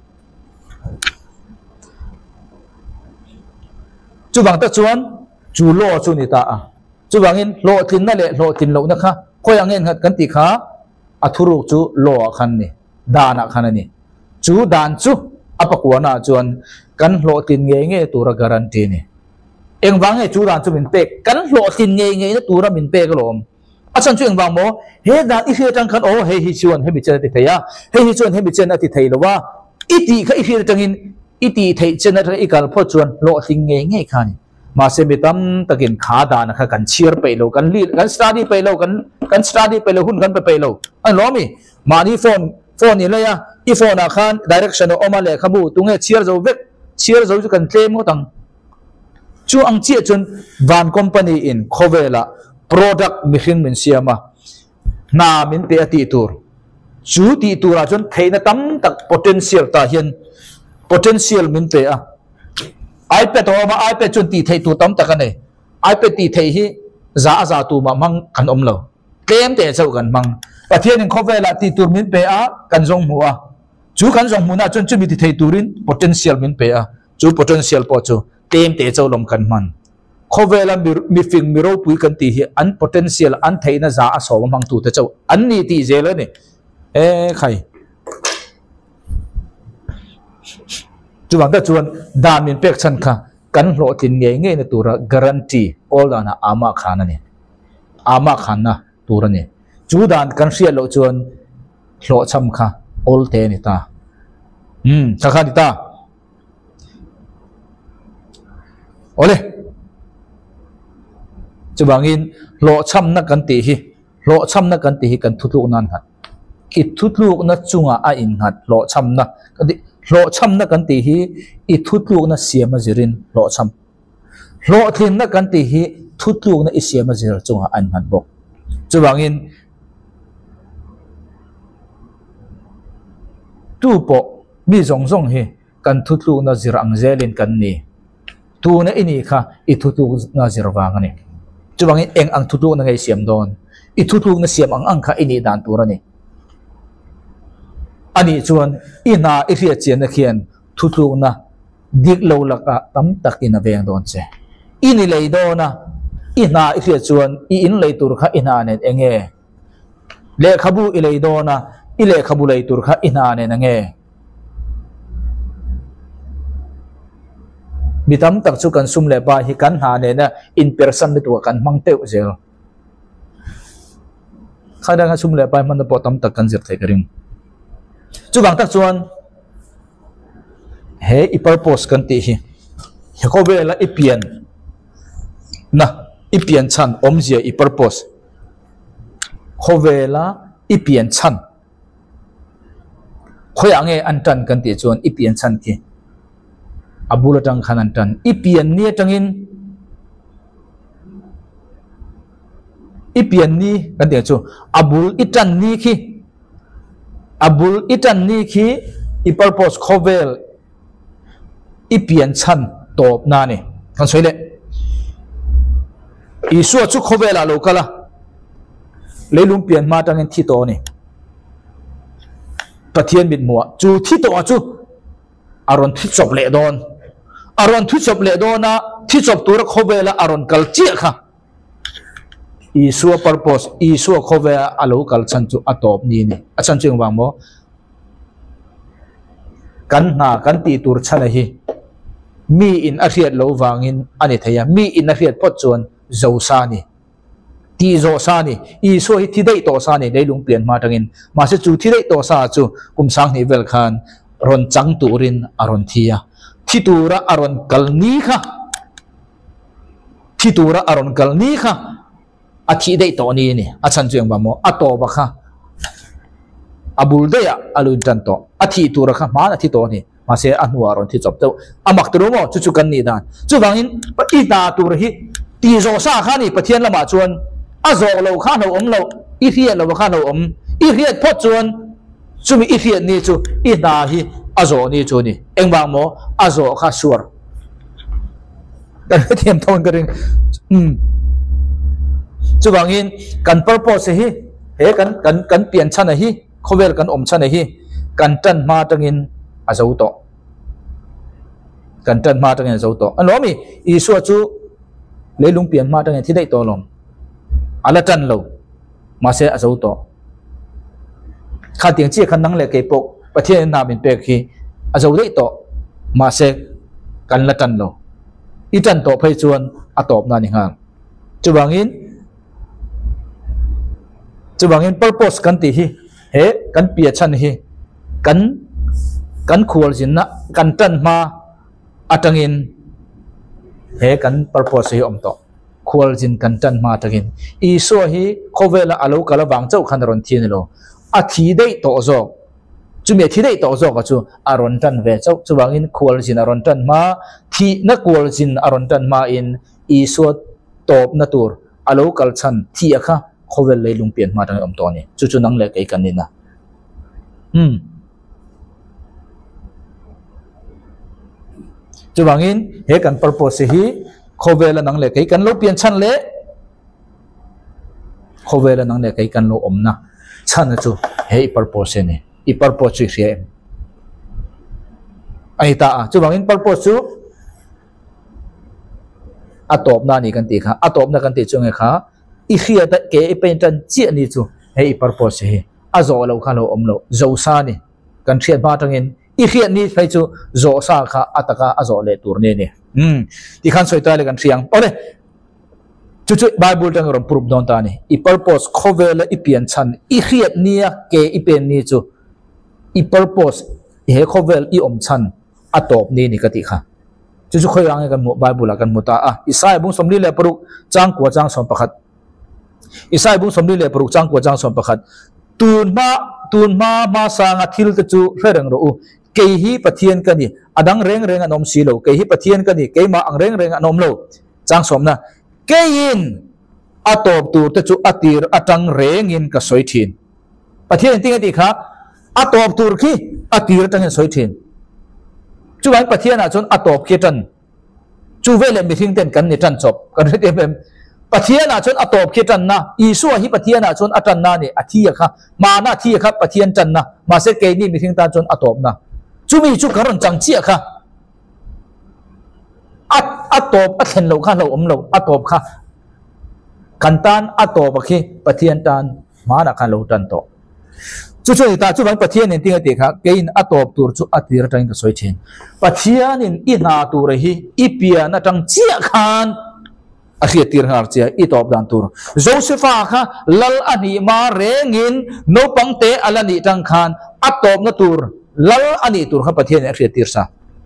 จู่บางตะชวนจู่โลชนิตาจู่บางอินโลตินนั่นแหละโลตินโลนะคะคอยอังเงินหัดกันติขาอัทุรุจู่โลขันนี่ดานะขันนี่จู่ดานจู่อภักวนาชวนกันโลตินเงี้ยตัวระการันตีนี่เอ็งวางให้จู่ดานจู่มินเปกกันโลตินเงี้ยตัวระมินเปกก็ลมอาจารย์จู่เอ็งวางโมเฮดานอีเฟียจังขันโอเฮฮิชวนเฮบิเจนติเทียเฮฮิชวนเฮบิเจนติเทียละว่าอิติข้าอีเฟียจังอินอิติเทเจนอะไรอีกแล้วพอชวนโลสิงเงี้ยขันมาเสมิตัมตะกินขาดานะคะกันเชียร์ไปโลกันลีดกันสตาร์ดี้ไปโลกันสตาร์ดี้ไปโลหุ่นกันไปโลอันล้อมีมาดีโฟนนี่เลยอ่ะอีโฟนอาคารดิเรกชันออกมาเลยขบูตรงนี้เชียร์จะเวกเชียร์จะอยู่กันเต็มหมดทั้งจู่อังเจียจนวันคอมพานีอินโคเวล่า product มิขินมินเซียมานามินเตอติตัวจู่ติตัวจนเทนตั้มตัก potential ตาเห็น potential มินเตอะiPad ตัวมา iPad จนตีเทตัวตั้มตักกันเลย iPad ตีเทฮีจ้าตัวมามังกันอมเราเต็มเตะเจ้ากันมังประเทศนึงเขาเวลาตีตัวมินเปอะกันจงหัวจู่กันจงหัวน่ะจนมีตีเทตัวริน potential มินเปอะจู่ potential พอจู่เต็มเตะเจ้าลมกันมันเขาเวลามีฟิงมีโรปุยกันตีฮีอัน potential อันเทน่ะจ้าสอบมังตัวเจ้าอันนี้ตีเจเลยนี่ใครจู่วันที่ชวนดามินเป็กชันค่ะกันโหลตินเงี้ยในตัวระการันตีโอลดานะอามาขานนี่อามาขานนะตัวระนี่จู่ดานกันเสียโหลชวนโหลช้ำค่ะโอลเทนิตาสักขาดิตาโอเลจู่บางอินโหลช้ำนักกันตีฮีโหลช้ำนักกันตีฮีกันทุกลูกนั่นหัดอิทุกลูกนัดจุงอาอินหัดโหลช้ำนักกันตีโลช้ำนักกันตีฮีอิทุตลูกนัเสียมาจิรินโลช้ำโลทินนักกันตีฮีทุตลูกนัอิเสียมาจิรจงอันหันบกจะวางอินตู้ปกมีจงฮีกันทุตลูกนัจิรังเจลินกันนี่ตัวนัอินี่ค่ะอิทุตลูกนัจิรวางนี่จะวางอินเองอังทุตลูกนักเสียมโดนอิทุตลูกนัเสียมอังค่ะอินี่ด่านตัวนี่อันนี้ชวนอินาอิเรียเจียนนักเขียนทุกๆนะดิกโลลักะตั้มตักอินาเวงโดนเจอินี่เลยโดนะอินาอิเรียชวนอินเลยตุรค่ะอินาเนตเองเลขบูอิเลยโดนะอิเลขบูเลยตุรค่ะอินาเนตเองมีตั้มตักชุกันซุ่มเลบาฮิกันหาเนนะอินเปอร์ซันในตัวกันมังเตวเจลข้าได้กันซุ่มเลบามันจะปอตั้มตักกันเสียไทยกริมจู่บางตักชวนเฮอีพาร์โพสกันตีฮีเขาเวลาอีเปียนนะอีเปียนชันอมเจียอีพาร์โพสเขาเวลาอีเปียนชันเขาอย่างเงี้ยอันตันกันตีชวนอีเปียนชันที่อับุลจังขันอันตันอีเปียนนี่จังอินอีเปียนนี่กันตีชวนอับุลอิตันนี่คีอับุลอิตันนี่คีอีพาร์โพสเขาเวลอีเปียนชันตบนานี่กันสวยเลยอีสัวชุกเขาเวลาโลกละเลยลุงเปลี่ยนมาตั้งแต่ที่โตนี่ปะเทียนบิดมัวจูที่โตจูอารอนที่จบเละโดนอารอนที่จบเละโดนนะที่จบตัวเขาเวลาอารอนกัลเจียค่ะอีสัวพาร์โพสอีสัวเขาเวลาอโลกัลชันจูอัตบนี่นี่อาจารย์จึงวางโมกันหน้ากันตีตัวชันเลยมีอินอาเรียดโลวางินอันนี้ทายมีอินอาเรียดพอจวนโจซานีตีโจซานีอีโซฮิที่ได้ตัวซานีได้ลุงเปลี่ยนมาทั้งอินมาเสจูที่ได้ตัวซาจูกุมสังนิเวลคันรอนจังตูรินอารอนทียที่ตูระอารอนกัลนีค่ะที่ตูระอารอนกัลนีค่ะอาทิได้ตัวนี้นี่อาจารย์เจียงบาโมอัตโตบะค่ะอับุลเดียอัลุนจันโตอาทิตูระค่ะมาอาทิตัวนี้มาเสียอันวารอนที่จบเจ้าอามักตรุโมจุกันนี่ดานจู่บางอินอีตาตูระฮิตีโจซาค่ะนี่ปะเทียนละมาชวนอาโจเราข้าเราเราอีเทียเราข้าเราอีเทียพอจวนจู่มีอีเทียนี่จู่อีตาฮิอาโจนี่จู่นี่เอ็งบางโมอาโจข้าชัวร์กันเทียมทอนกันเองจู่บางอินกันเปิดโพสฮิเฮกันเปลี่ยนชั้นฮิเขาเวลกันชั้นฮิกันจันมาจังอินอาจจะอุตโตกันจันมาจังอินอาจจะอุตโตอันนั้นมีอีส่วนจู่เลยลุงเปลี่ยนมาจังอินที่ได้ตัวลงอาละจันเรามาเสียอาจจะอุตโตข้าเตียงจี้ขันนั่งเล็กเก็บปกประเทศนาบินเปกีอาจจะอุตโตมาเสียกันละจันเราอีจันโตไปชวนอาตอบนั่นเองจู่บางอินpurpose กันตีฮีเฮกันเปียชันฮีกันขวลจินนะกันจันมาอัตังอินเฮกัน purpose ฮีโตขวลจินกันจันมาตังอินอีส่วนฮีเขาเวลาอาลูกาลบางเจ้าขันรอนทีนี่โลอาทิได้โตโจจุเมียที่ได้โตโจก็จูอารอนจันเวเจ้าจูบางอินขวลจินอารอนจันมาที่นักขวลจินอารอนจันมาอินอีส่วนตบนัตัวอาลูกาลชันที่อะค่ะเขาเวลเลยลุงเปลี่ยนมาทางตัวนี้จู่ๆนั่งเล็กไอ้กันนี่นะจู่บางอินเฮกัน purpose ฮีเขาเวลนั่งเล็กไอ้กันลุงเปลี่ยนชั้นเละเขาเวลนั่งเล็กไอ้กันลุงนะชั้นจู่เฮ purpose นี่อี purpose เสียไอ้ตาจู่บางอิน purpose จู่อัตบนานี่กันตีค่ะอัตบนากันตีจู่ไงค่ะอีเขียดเก๋เป็นจันเจียนี่จู่เฮอี purpose เฮอาโจเราข้าเราเราโจซานี่กันเขียนมาทั้งอินอีเขียดนี่ไปจู่โจซาค่ะอัตกาอาโจเลตัวนี้นี่ที่ขันสวยตายเลยกันเสียงโอ้เลยจู่ๆไบเบิลตั้งรำปรุบดอนตานี่อี purpose ข้อเวลอีเปลี่ยนชั้นอีเขียดนี่เก๋อีเป็นนี่จู่อี purpose เฮข้อเวลอีชั้นอัตบนี่กันตีค่ะจู่ๆค่อยอ่านกันหมดไบเบิลกันหมดตาอิสราเอลบุ้งสมฤทธิ์เลยปรุกจ้างกัวจ้างสมประคัดอิสราเอลบุ้งสมฤทธิ์เลยปรุกจ้างกัวจ้างสมประคัดตูนมาสางทิลตจูเรื่องรู้เกฮีปะเทียนกันนี่อดังเร่งอนมสีโลเกฮีปะเทียนกันนี่เกมาอังเร่งอนมโลจ้างสมนะเกยินอัตบตูตจูอัติรอดังเร่งกระสอยทินปะเทียนติ้งติค่ะอัตบตูร์คีอัติรตังสอยทินจู่วันปะเทียนจนอัตบกีตันจู่เวลมีทิ้งเต้นกันนี่จันจบกันเรื่องเป็นปะเทียนจนอัตบกีตันนะอีสัวฮิปะเทียนจนอัตันนะนี่อธิยะค่ะมาหน้าที่ครับปะเทียนจันนะมาเสกเกนี่มีทิ้งตาจนอัตบนะจู่มีจู่กระรอนจังเจียค่ะอัตบอัตเห็นเราค่ะเราเราอัตบค่ะกันตานอัตบคีปะเทียนตันมาหน้าค่ะเราจันโตจู่ๆตาจู่วันปะเทียนนี่ติ้งติค่ะเกยินอัตบตัวจู่อัติรตังก็สวยเช่นปะเทียนอินาตัวเรฮีอีเปียนะจังเจียขันอาชีพตีร์หาร์เจียอีตอบดันตัวโจเซฟาค่ะลัลอันนี้มาเร่งินโนปังเตอลันนี่จังขันอัตบนัตัวลัลอันนี้ตัวข้าปะเทียนอาชีพตีร์ซะ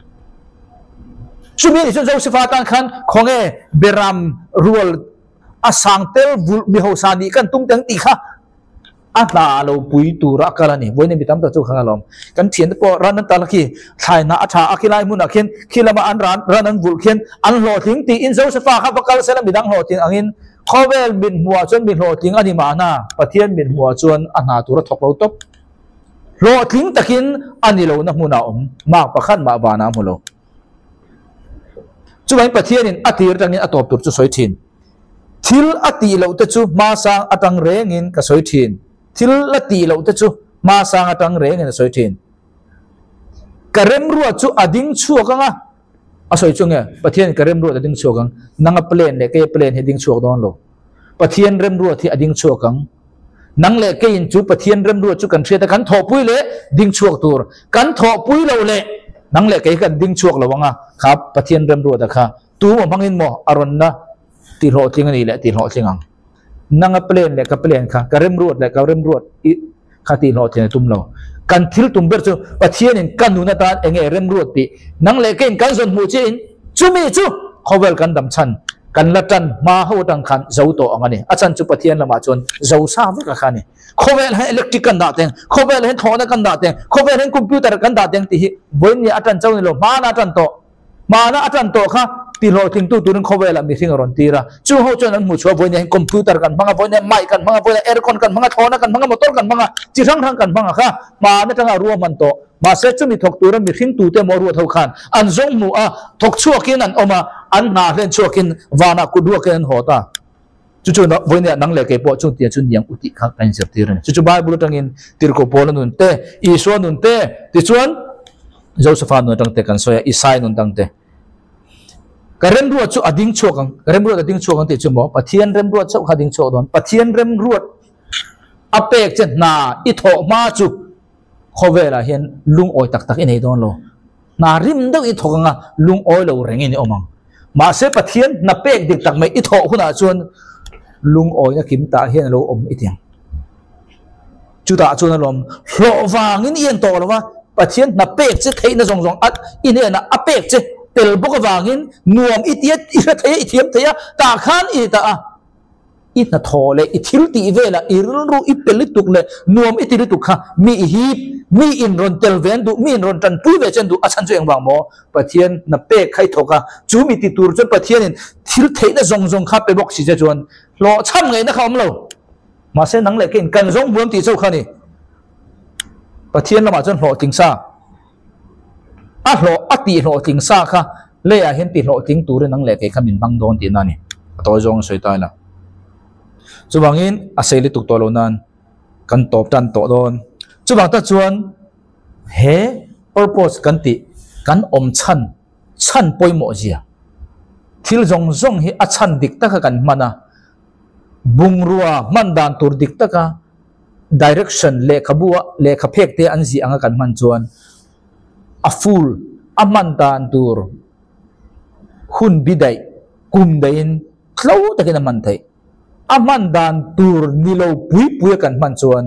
ชุมีโจเซฟาตังขันของเบรามรัวอาสังเตลบุลมิโฮซานีกันตุ้งเต็งตีค่ะอัตตาเราปุยตัวรักกันนี่วันนี้มีตั้มตัวจุกข้างลมกันเทียนตัวรันนั้นตาลักขี้ใช่นะอาชาอักิไลมุนอักินขี้ละมาอันรันนั้นบุลขี้อันโหลทิ้งตีอินโซสฟาครับประกาศเสร็จมีดังโหลทิ้งอันข้อเวลบินหัวจนบินโหลทิ้งอันนี้มาหน้าปะเทียนบินหัวจนอันหาตัวทกเราตบโหลทิ้งตะกินอันนี้เรานักมุนามากประคันมาบานามุโลจุบันปะเทียนอัติรจังนี้อัตบตัวจุสวยทินทิลอัติเราตะจุมาสังอัตังเร่งินก็สวยทินทิลละตีเราตะจูมาสังตังเร่งนะสวยทินกระเริ่มรัวจูอดิ้งชัวกังอ่ะสวยจุงเงี้ยปะเทียนกระเริ่มรัวอดิ้งชัวกังนังเปลี่ยนเลยก็เปลี่ยนให้ดิ้งชัวดอนโลปะเทียนเริ่มรัวที่อดิ้งชัวกังนังเลยก็ยินจูปะเทียนเริ่มรัวจูกันเชียแต่กันถอปุยเลยดิ้งชัวตัวกันถอปุยเราเลย nang le ke kan ding chuak lawanga kha pathian rem ro da kha tu mo mangin mo aron na ti lo tling ani le ti lo tlingang nanga plane le ka plane kha ka rem ro le ka rem ro i kha ti lo tling tum lo kan thil tum ber chu pathian in kan nu na ta enge rem ro ti nang le ke kan zon mu chin chu mi chu khowel kan dam chan kan la tan ma ho tang khan zo to angani achan chu pathian lama chon zo sa ka khani khowel ha electric kan da teng khowel hen thona kan da teng khowel hen computer kan da teng ti hi boin ni atan chaw ni lo ma na atan to kha ti lo thing tu turin khowel la mi thing ron tira chu ho chon an mu chwa boin ni computer kan manga boin ni mic kan manga boin ni aircon kan manga thona kan manga motor kan manga chi rang rang kan manga kha ma na tanga ruwa man to ma se chu mi thok turan mi thing tu te mo ruwa tho khan an zong mu a thok chuakin an oma an na len chuakin wana kudua ken hota chu no voine nang le ke po chu tia chun yang uti kha kan ser tir chu bible tangin tir ko pol nun te iswa nun te ti chuan joseph nun tang te kan soya isai nun tang te karen ruwa chu ading chokang karen ruwa ading chokang te chu mo pathian rem ruwa chu khading chok don pathian rem ruwa apek chen na i tho ma chu khowela hian lung oi tak tak inei don lo na rim deuh i thokanga lung oi lo rengin omang ma se pathian na pek dik tak mai i tho huna chuan lung oi na kim ta hian lo om itiang chu ta chuan lom hlo wangin ien to lawa pathian na pek che theina zong zong at ine na apek che tel bok wangin nuam itiat i thei i thiam theia ta khan i ta a i na thole i thil ti vela i ru i pelituk le nuam i tilituk kha mi hi mi in ron tel ven du mi in ron tan pui ve chen du achan chu engwang mo pathian na pek khai thoka chu mi ti tur chu pathian in thil theina zong zong kha pe bok si che chuan lo cham ngai na khom lo ma se nang le ken kan zong buam ti chau khani pathian lama chon hlo ting sa a hlo ati hlo ting sa kha le a hen ti hlo ting tur nang le ke khamin bang don ti na ni to zong soi tai la chuwangin a seili tuk to lo nan kan top tan to don chuwang ta chuan he purpose kan ti kan om chan poimo zia thil zong zong hi a chan dik ta kan mana bungrua mandan tur dik taka direction le khabua le khaphek te an zi anga kan man chuan a full a mandan tur hun bidai kum dain tlo takin man thai a mandan tur nilo pui kan man chuan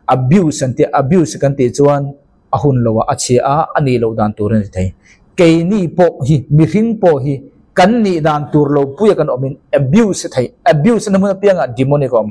abuse kan ti chuan a hun lowa a chia a ani lo dan tur ni thai ke ni po hi mi hing po hi kan ni dan tur lo pui kan omin abuse thai abuse na mun pianga demonicom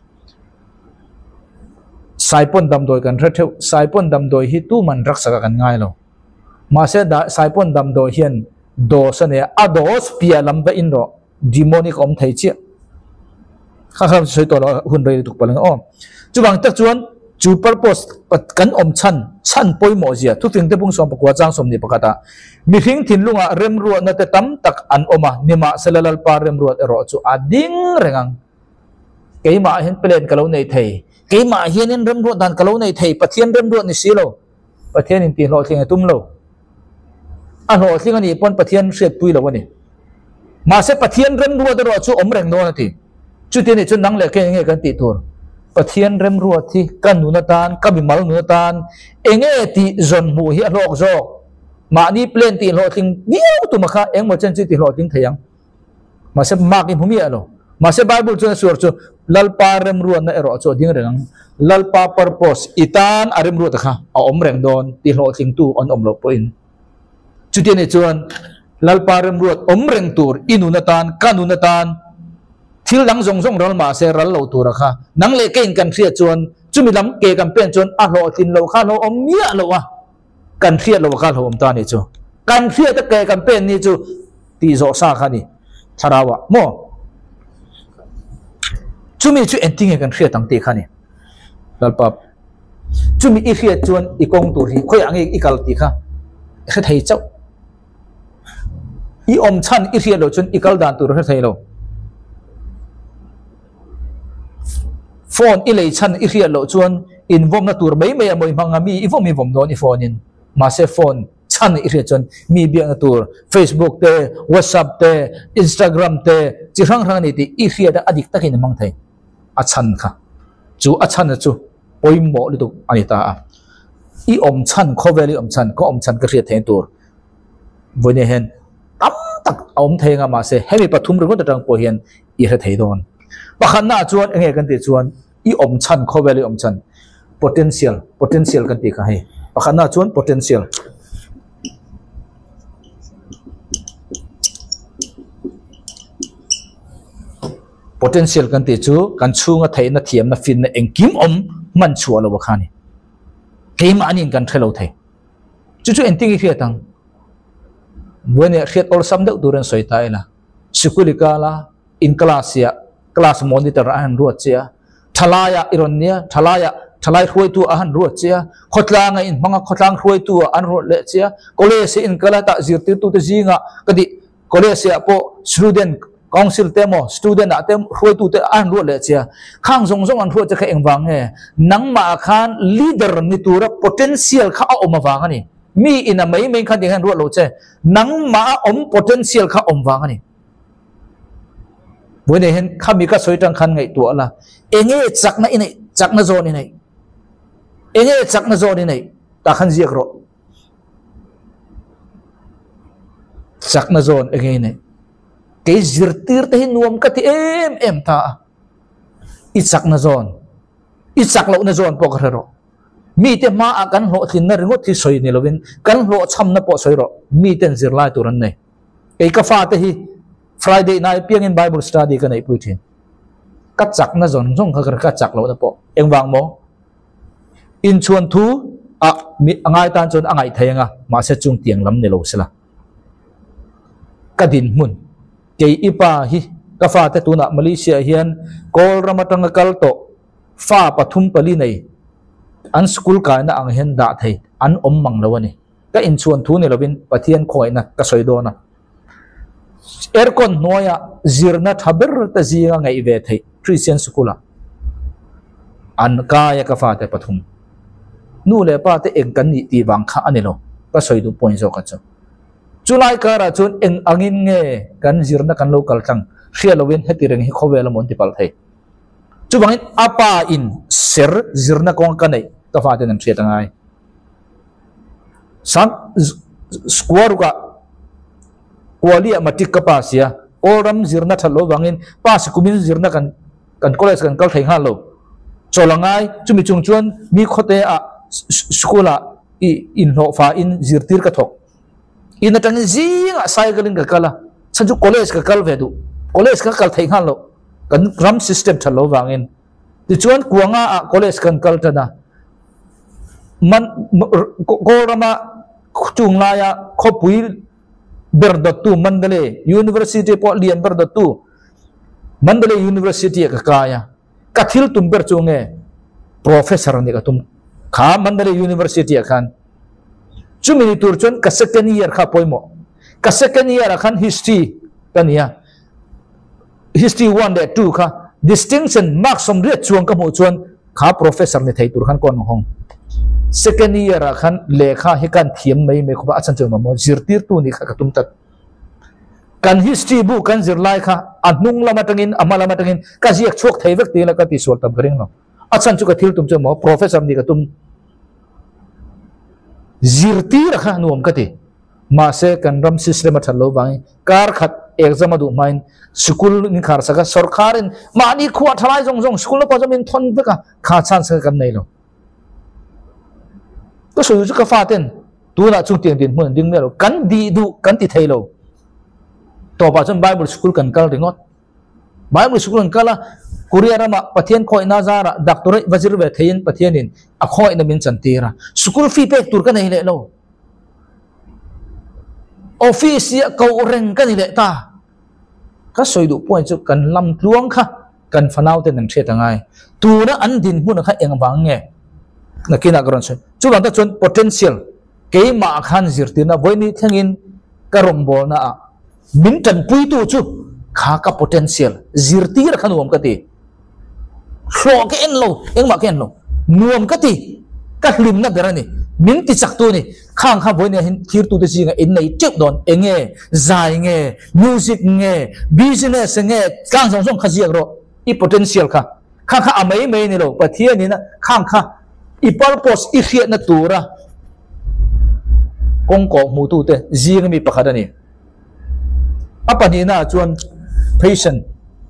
saipon dam doi kan retheu saipon dam doi hi tu man rak saka kan ngai lo ma se da saipon dam doi hian do sane a dos pia lam ba in ro demonicom thai chi kha kha soi to hun rei tuk palang o chuwang tak chuan chu purpose pat kan om chan poimo zia tu fing te bung som pakwa chang som ni pakata mi hing thin lunga rem ru na te tam tak an oma nima selalal pa rem ru ero chu ading rengang keima hen plan kalo nei thei keima hianin rem ru dan kalo nei thei pathian rem ru ni silo pathian in ti lo thing tum lo a lo thing ani pon pathian set pui lo wani ma se pathian rem ru ero chu om reng no na ti chu ti ni chu nang le ke nge kan ti tur pathian rem ruat thi kan nuna tan kabimal nuna tan enge ti zon mu hi lok zo ma ni plan ti lo thing niu tu makha eng mo chen chi ti lo thing thayang ma se mak in humi alo ma se bible chu sur chu lalpa rem ruat na ero chu ding reng lalpa purpose itan arem ruat kha a om reng don ti lo thing tu on om lo po in chu ti ni chuan lalpa rem ruat om reng tur inuna tan kanuna tan thil dang zong zong ral ma se ral lo tur kha nang le kein kan thria chuan chumi lam ke kan pen chuan a lo tin lo kha lo om mia lo wa kan thria lo kha lo om ta ni chu kan thria ta ke kan pen ni chu ti zo sa kha ni tharawa mo chumi chu ending e kan thria tang te kha ni dal pap chumi i thria chuan i kong tur hi khoi angi i kal ti kha kha thei chau i om chan i thria lo chun i kal dan tur kha thei lo phone ilei chan i rial lo chuan invom na tur mai mai moi manga mi ivom mi vom don i phone in ma se phone chan i ria chuan mi bia na tur Facebook te WhatsApp te Instagram te chi rang rang ni ti i ria da adik takin mang thai a chan kha chu a chan chu poimo li tu ani ta a i om chan khoweli om chan ko om chan ka ria thein tur วันนี้เห็นตั้มตักอมเทงมาเสให้มีปฐุมเรื่องต่างๆพอเห็นอีเหตุให้โดนปะขันหน้าจวนเองกันติจวนอีอมชันเขาเวลีอมชัน potential กันติกันให้ปะขันหน้าจวน potentialกันติจูกันชูงะไทยนะเทียมนะฟินนะเองกิมอมมันชัวร์แล้วว่าข้านี่เกมอันนี้กันเทเราไทยจู่ๆเอ็นติ้งอีกเรื่องต่างวันนี้เรื่อง all ซ้ำเด็กดูเรื่องสวยตายละสกุลิกาละอินคลาสเซียคลาสมอนิเตอร์อันรัวเจียทลายอิรอนเนียทลายรวยตัวอันรัวเจียขดลางอินมังขดลางรวยตัวอันรัวเละเจียก็เลยสิอินคลาตะจิรติตัวจิงะก็ดิก็เลยสิอาพอ student council เต็ม student อะเต็มรวยตัวอันรัวเละเจียข้างส่งอันรัวจะแค่เองวางเงนังมาขัน leader นี่ตัวระ potential ข้าเอามาวางนี่มีอินะไม่ขันอย่างนั้นรัวเราเจนังมาpotential ข้าเอามาวางนี่วันนี้เห็นข้ามีก็สวยจังขันไงตัวละเองจักนะอินจักนะโซนอินเองจักนะโซนอินตาขันเจียกรจักนะโซนเองนี่เกจิรตีร์เตหินวมกัติเอ็มตาอิจักนะโซนอิจักเรานะโซนปกระโรมีแต่มาอากันโหทินนรงที่สวยนี่เราวินกันโหช้ำนะปอสวยโรมีแต่จิรไลตัวนั้นนี่เอกฟ้าเตหิ Friday night เพียงin Bible study กันไอ้พูดถึงกัดจักนะจนส่งเขากระกัดจักเรานะปอเอ็งวางโมอินชวนทูมีง่ายตานจนง่ายเทียงมาเสจุงเตียงลำในโลกสิละกระดินมุนเกยอีปาฮิกฟ้าแต่ตัวน่ะมาเลเซียเฮียนกอลรามาตังกัลโตฟ้าปฐุมปลีในอันสกุลกายน่ะอังเห็นด่าไทยอันอมมังแล้วนี่ก็อินชวนทูเนี่ยเราเป็นปะเทียนคอยนะก็สวยโดนะaircon noya zirna thaber ta zinga ngai ve thei Christian school an kaya ka fa te pathum nu le pa te eng kan ni ti wang kha ani lo ka soi du point zo ka chu chulai ka ra chun eng angin nge kan zirna kan local tang khia lowen heti reng hi khowel mon ti pal thei chu bangin apa in ser zirna kong ka nei ka fa te nam thia tangai sang square ka kualia matik kapasia oram zirna thalo wangin pas kumin zirna kan college kan kal thai halo cholangai chumi chungchuan mi khote a skola in ho fa in zirtir ka thok in atang zinga cycling ka kala sanju college ka kal vedu college ka kal thai halo kan ram system thalo wangin ti chuan kuanga a college kan kal tana man ko rama chunglaya khopui berdatu Mandalay University po lian berdatu Mandalay University ka kaya kathil tum berchunge professor ni ka tum kha Mandalay University kan chumi turchon ka second year kha poimo ka second year kan history kania history 1 de 2 kha distinction marks som re chuang ka mo chuan kha professor ni thei tur khan kon hong second year kan lekha hikan thiam mai khoba achan chang mo zirtir tu ni kha katum tat kan history book kan zirlai kha anung lama tangin amala matangin ka jiak chok thei vek te la ka ti sol tam kring no achan chu ka thil tum chang mo professor ni ka tum zirtir kha nuam ka ti ma se kan ram system a thalo wang kar khat exam adu main school ni khar saka sarkarin mani khuwa thalai jong jong school pa jamin thon beka kha chan sa kan nei loก็ส่วนจุกฟ้าเต้นตัวน่ะจุดเตียงดินเหมือนดิ้งเนี่ยเรากันดีดูกันติดไทยเราต่อไปจน Bible School กันกัลถึงอด Bible School กันกัลละคุเรียร์มาประเทศคอยน่าจาระดักตัวนี้วจิรเวทยินประเทศนี้อ่ะคอยนั่นเป็นจันทีระสกุลฟีเป็กตัวกันนี่แหละเราออฟฟิศเขาเร่งกันนี่แหละตาก็ส่วนดูพวกจุกันลำลวงค่ะกันฟันเอาเต้นนั่นเชื่อตั้งไงตัวน่ะอันดินพูดนะคะเองบางไงนักกินนักการเงินจุดนั้นจะชน potential เกี่ยมาขันจิรตินะวันนี้ทั้งอินกระรมบอลนะมินทันปุยตัวจุข้ากับ potential จิรติระขันวมกติโชว์กันเราเองมากันเรานวมกติกัดลิมนับเดือนนี้มินติจักตัวนี่ข้างข้าวันนี้เห็นทีร์ตัวที่จริงเอ็นในเจ็บโดนเองใจเงี้ยมิวสิกเงี้ย business เงี้ยการส่งส่งข้าเสียกเราอี potential ข้าข้างข้าอเมย์ไม่เนี่ยเราประเทศนี้นะข้างข้าอี purpose อีเขียนตัวระ kong ko mu tu te zing mi pakhat ani apa ni na chuan patient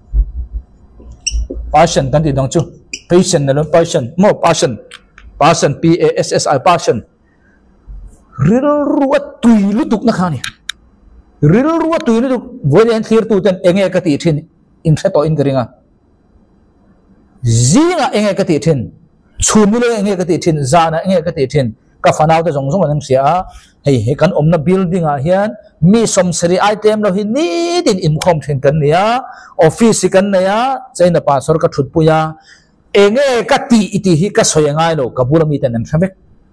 kan ti dong chu patient na patient mo patient PASSI patient ril ruat tui lutuk na khani ril ruat tui lutuk voian clear tu ten enge ka ti thin in to in geringa zinga enge ka ti thin chumile enge ka ti thin zana enge ka ti thin ka fanau te jong jong an sia hei kan omna building a hian mi som seri item lo hi ni din im khom thin kan nia office kan nia chaina pasor ka thut puya enge ka ti iti hi ka soyangai lo ka bulami ten an thamek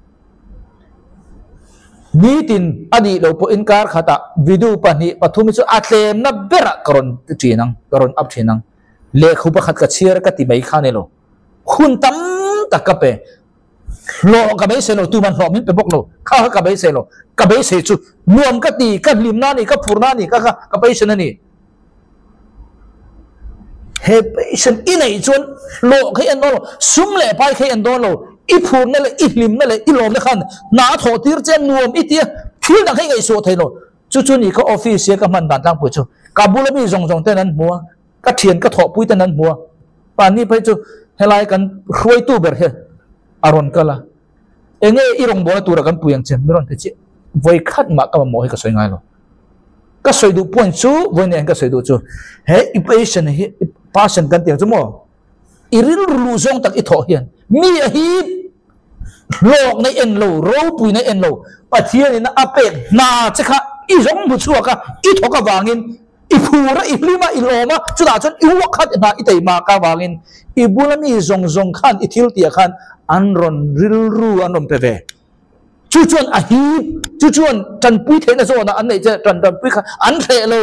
ni tin ani lo po inkar khata video pani pathumi chu atlem na bera karon tinang karon up thinang le khuba khat ka chiar ka ti mai khane lo khun tam takape lo ka bai se lo tu man lo min pe bok lo kha ka bai se lo ka bai se chu nuam ka ti ka lim na ni ka phurna ni ka bai se na ni he patient inai chun lo khai an lo sum le pai khai an do lo i phur na le i lim na le i lom na khan na tho tir chen nuam i tia thil na khai ngai so thai lo chu chu ni ka office ka man dan tang pu chu ka bulami jong jong te nan mua ka thian ka tho pui te nan mua pa ni pai chu helai kan ruai tu ber he aron kala enge irong bola tura kan puyang chen miron te chi voi khat ma ka mo he ka soi ngai lo ka soi du point chu voi ne ka soi du chu he i patient hi patient kan tiang chu mo iril lu zong tak i tho hian mi a hi lok nei en lo ro pui nei en lo pathian in apek na chakha i zong bu chu ka i tho ka wangin i phura i lima i loma chu da chon i wa khat na i tei ma ka wangin i bulami zong zong khan i thil tia khan anron ril ru anom pe ve chu chuan a hi chu chuan tan pui the na zo na an nei che tan pui kha an the lo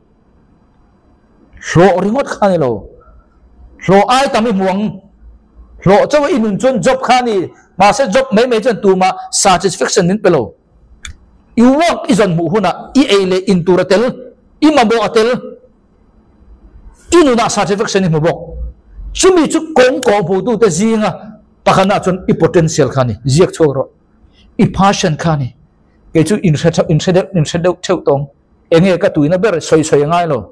ro ringot khani lo ro ai tami muang ro chawa inun chun job khani ma se job mai chen tu ma satisfaction nin pelo i work izon mu huna i ele inturatel i mabo atel inuna satisfaction ni mabo chumi chu kong ko bu tu te zinga pakhana chun i potential khani ziak choro i passion khani ke chu in theu tong enge ka tuina ber soi soi ngai lo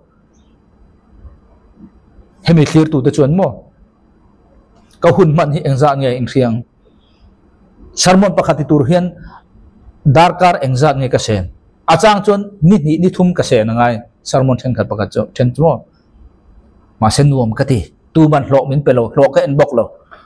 hemi clear tu te chuan mo ka hun man hi engza nge ing thiang sarmon pakhati tur hian darkar engza nge ka sen achang chuan ni thum ka sen ngai sarmon then khat pakhat chu then chu ma sen nuam ka ti tu ban hlo min pelo hlo ka en bok lo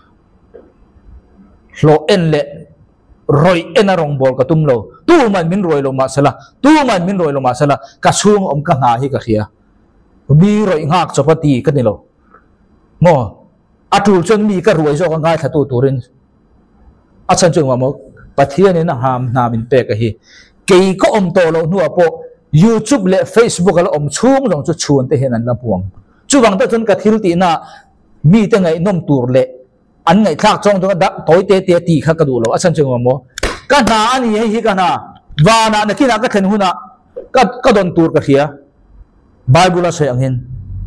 hlo en le roi en arong bol ka tum lo tu man min roi lo ma sala ka sung om ka na hi ka khia mi roi ngak chopati ka ni lo mo atul chon mi ka ruai zo ka ngai thatu turin achan chung ma mo pathian in ham na min pe ka hi ke ko om to lo nu apo YouTube le Facebook al om chung jong chu chun te hen an la puang chu wang ta chon ka thil ti na mi te ngai nom tur le an ngai thak chong to da toy te ti kha ka du lo achan chung ma mo ka na ani hi ka na wa na na ki na ka then huna ka don tur ka khia Bible say angin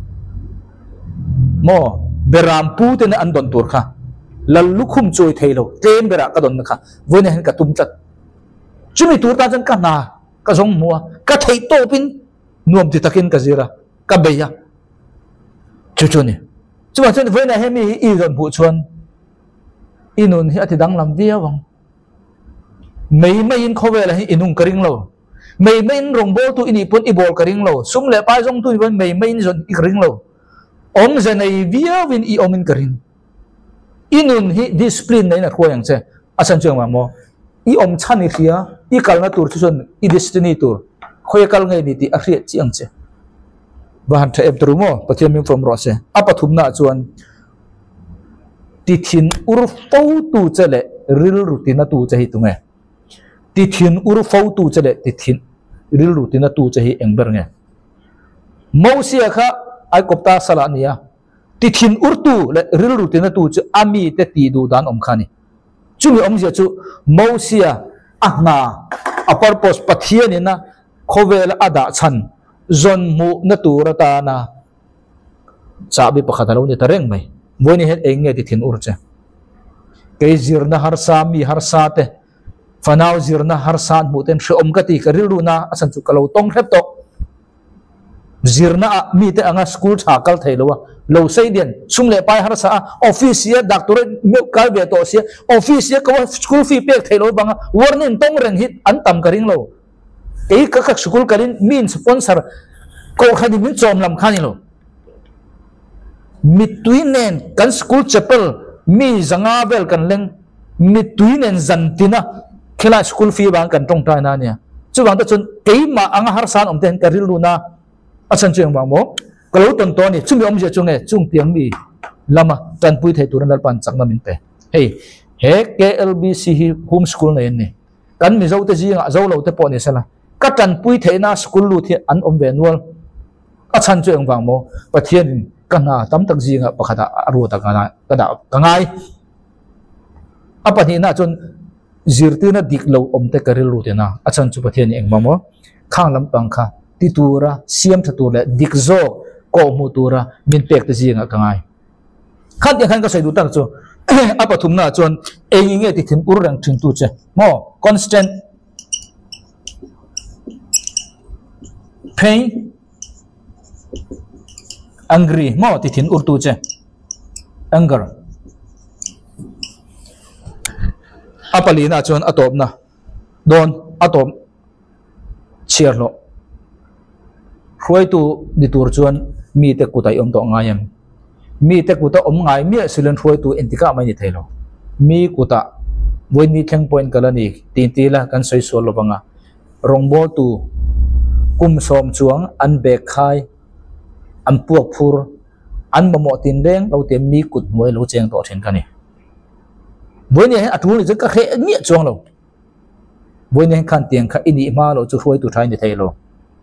mo beram pu te na an don tur kha lalu khum choi thailo tem bera ka don kha voine hen ka tum chat chumi tur ta jan ka na ka jong mua ka thei to pin nuam ti takin ka zira ka beya chu ni chuma chen voine he mi i don bu chuan inun hi ati dang lam via wang mei in khowe la hi inung karing lo mei in rong bol tu ini pun i bol karing lo sum le pa jong tu ban mei in zon i karing lo om zanai via win i omin karing inun hi discipline nei na khoyang che asan chung ma mo i om chan ni khia i kal na tur chun i destiny tur khoy kal ngai ni ti a khriat chiang che ban tha ep tru mo pathiam mi from ro se apa thum na chuan ti thin ur fo tu chele ril rutina tu che hi tu nge ti thin ur fo tu chele ti thin ril rutina tu che hi engber nge mo sia kha ai kopta sala nia ti thin ur tu le ril rutina tu che ami te ti du dan om khani chumi om zia chu mo sia ahna a purpose pathian ina khovel ada chan zon mu na tu rata na chabi pakhatalo ni tareng mai voini het enge ti thin ur che ke zir na har sa mi har sa te fanau zirna harsan muten she om kati karil runa asan chu kalo tong hrep to zirna mi te anga school thakal thailowa lo sei dian sumle pai harsa office ya doctor me kal be to sia office ya ko school fee pek thailo banga warning tong ren hit an tam karing lo ei ka school karin min sponsor ko khadi min chom lam khani lo mituinen kan school chapel mi zanga bel kan leng mituinen zantina khela school fee bang kan tong ta na nia chu bang ta chun keima anga har san om ten karil luna asan chuang bang mo kalau ton ton ni chumi om je chunge chung tiang mi lama tan pui thei turan dal pan chakna min pe hey he KLBC hi homeschool nei ni kan mi zo te ji nga zo lo te po ni sala ka tan pui thei na school lu thi an om ve nual asan chuang bang mo pathian kana tam tak ji nga pakhata aru ta kana kada kangai apani na chun zirtina diklo omte karil rutena achan chu pathian engmamo khanglam pangkha titura siam thatule dikzo ko mutura min pek te jinga kangai khat ya khan ka sai du tak chu apathum na chon einge ti thim urang thin tu che mo constant pain angry mo ti thin ur tu che anger apalina chon atop na don atop chierlo khoi tu ditur chuan mi te kutai om to ngayam mi te kuta om ngai mi silen khoi tu entika mai ni thailo mi kuta voi ni theng point kalani tin tila kan soi sol lo banga rongbo tu kum som chuang an bek khai an puak phur an mamo tin deng lo te mi kut moi lo cheng to then kani với này atul rất các hệ nghĩa chuông lâu với này khăn tiền khá in ý mà lo chú khôi tụ thái như thế lo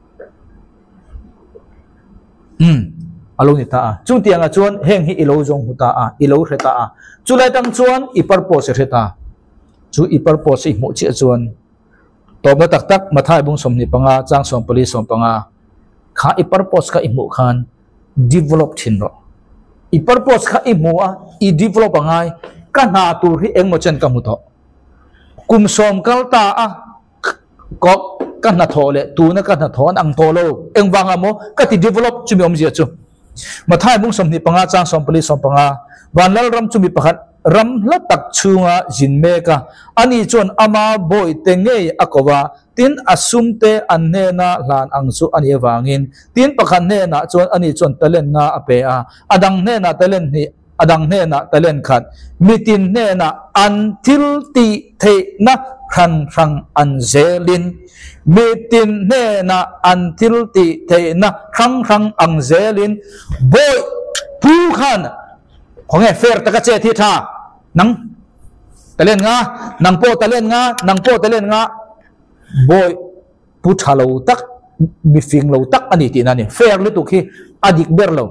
alo ni ta chung tiền à chuan heng hi ilo zong ta ilo re ta chu lai tang chuan ipar po se re ta chu ipar po se mo che chuan to ba tak tak mathai bung som ni panga chang som police som panga kha ipar pos ka imu khan develop thin ro ipar pos kha imu I develop angai kana tu hi eng mo chen kamuto kum som kalta ko kana thole tu na kana thon ang tholo eng wanga mo ka ti develop chumi om zia chu mathai bung som ni panga chang som police som panga wanlal ram chumi pakhat ram la tak chunga jinme ka ani chon ama boy tenge akowa tin asumte anne na lan angsu ani wangin tin pakhan ne na chon ani chon talen nga ape adang ne na talen ni adang ne na talen khat mitin ne na until ti the na khan rang anzelin mitin ne na until ti the na khang rang anzelin boy pu khan khonge fair taka che thi tha nang talen nga nang po talen nga nang po talen nga boy pu thalo tak mi fing lo tak ani ti na ni fair lu tu khi adik ber lo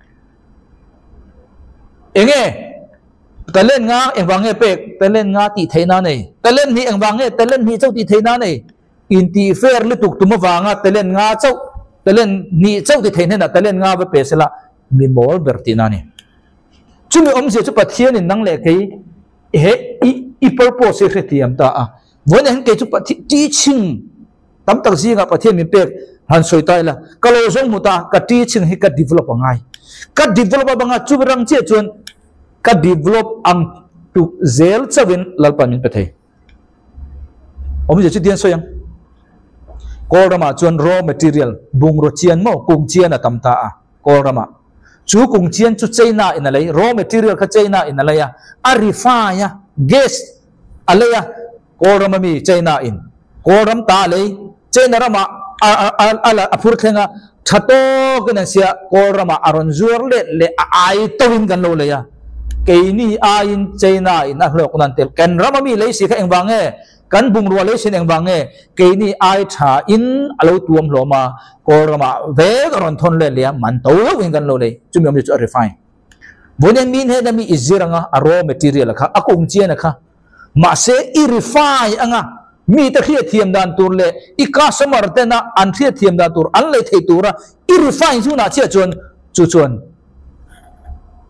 enge talen nga engwange pek talen nga ti theina nei talen ni engwange talen ni chau ti theina nei in ti fair lu tuk tuma wanga talen nga chau talen ni chau ti theina na talen nga ba pesela mi mol bertina ni chumi om se chu pathian in nang le kai he I purpose se khetiam ta won hen ke chu pathi teaching tam tak ji nga pathian mi pek han soi tai la kalo jong muta ka teaching hi ka develop angai ka develop banga chu rang che chun ka develop ang tu zel chawin lalpan min pathai om je chu dian soyang korama chun raw material bung ro chian mo kung chian atam ta korama chu kung chian chu chaina in alai raw material kha chaina in alai refine gas alaya korama mi chaina in koram ta alai chaina rama ala apur khenga thato kana sia korama aron zur le ai tawin kan lo le ya keini ain chaina in a hlok nan tel kan rama mi le si kha engwange kan bung ro le sin engwange keini ai tha in alo tuam hloma korama ve ron thon le le man to win kan lo le chumi om chu refine bonen min he na mi iziranga a raw material kha akung chian kha ma se I refine anga mi ta khia thiam dan tur le I customer te na an khia thiam dan tur an le thei tura I refine chu na chia chon chu chon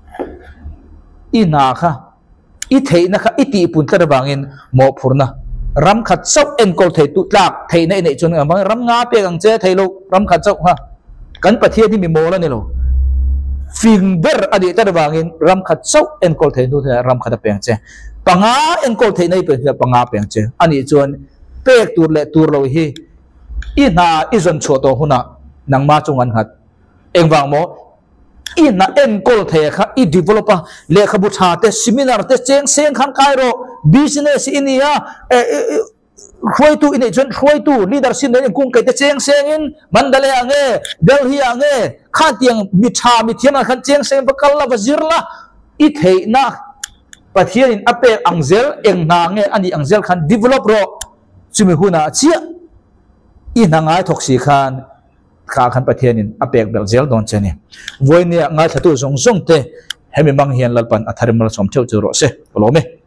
I na kha I thei na kha I ti pun tar bangin mo phurna รำขัดเจ้าเอ็นโกลเทตุลากเทในจนบางรำงาเปียงเจเทโลรำขัดเจ้าฮะกันประเทศที่มีโมแล้วนี่โลฟิงเบอร์อดีตแต่บางอินรำขัดเจ้าเอ็นโกลเทตุรำขัดเปียงเจปังอาเอ็นโกลเทในเป็นปังอาเปียงเจอันนี้จนเปียกตัวเละตัวเราฮีอีน่าอีจนชัวตัวหุ่นนังมาจงอันหัดเอ็งวางโมอีน่าเอ็นโกลเทค่ะอีดีเวลลอปะเลขาบุตรเตซิมินาร์เตเจงเซงขันไคโรบิสเนสอินเนียช่วยตู้อินเดียจนช่วยตู้ลีดเดอร์ชิพเนี่ยกุ้งไก่เตเจงเซงอินมันดาเลอังเอเดลฮีอังเอข้าเตียงมิชามิเทียนขันเจงเซงปะกัลลาวซิรละอีเทน่าประเทศอินอเปกอังเซลเอ็งนางเออันนี้อังเซลขันดีเวลลอปโรจุมิหุนาเชียอีนางไอทอกซีขันข้าขันประเทศอินอเปกเบลเซลโดนเชนี่วันนี้งานถัดตู้ส่งเตให้มีบางเฮียนลัลปันอัธริมลสมเทวจูโรเซโลเม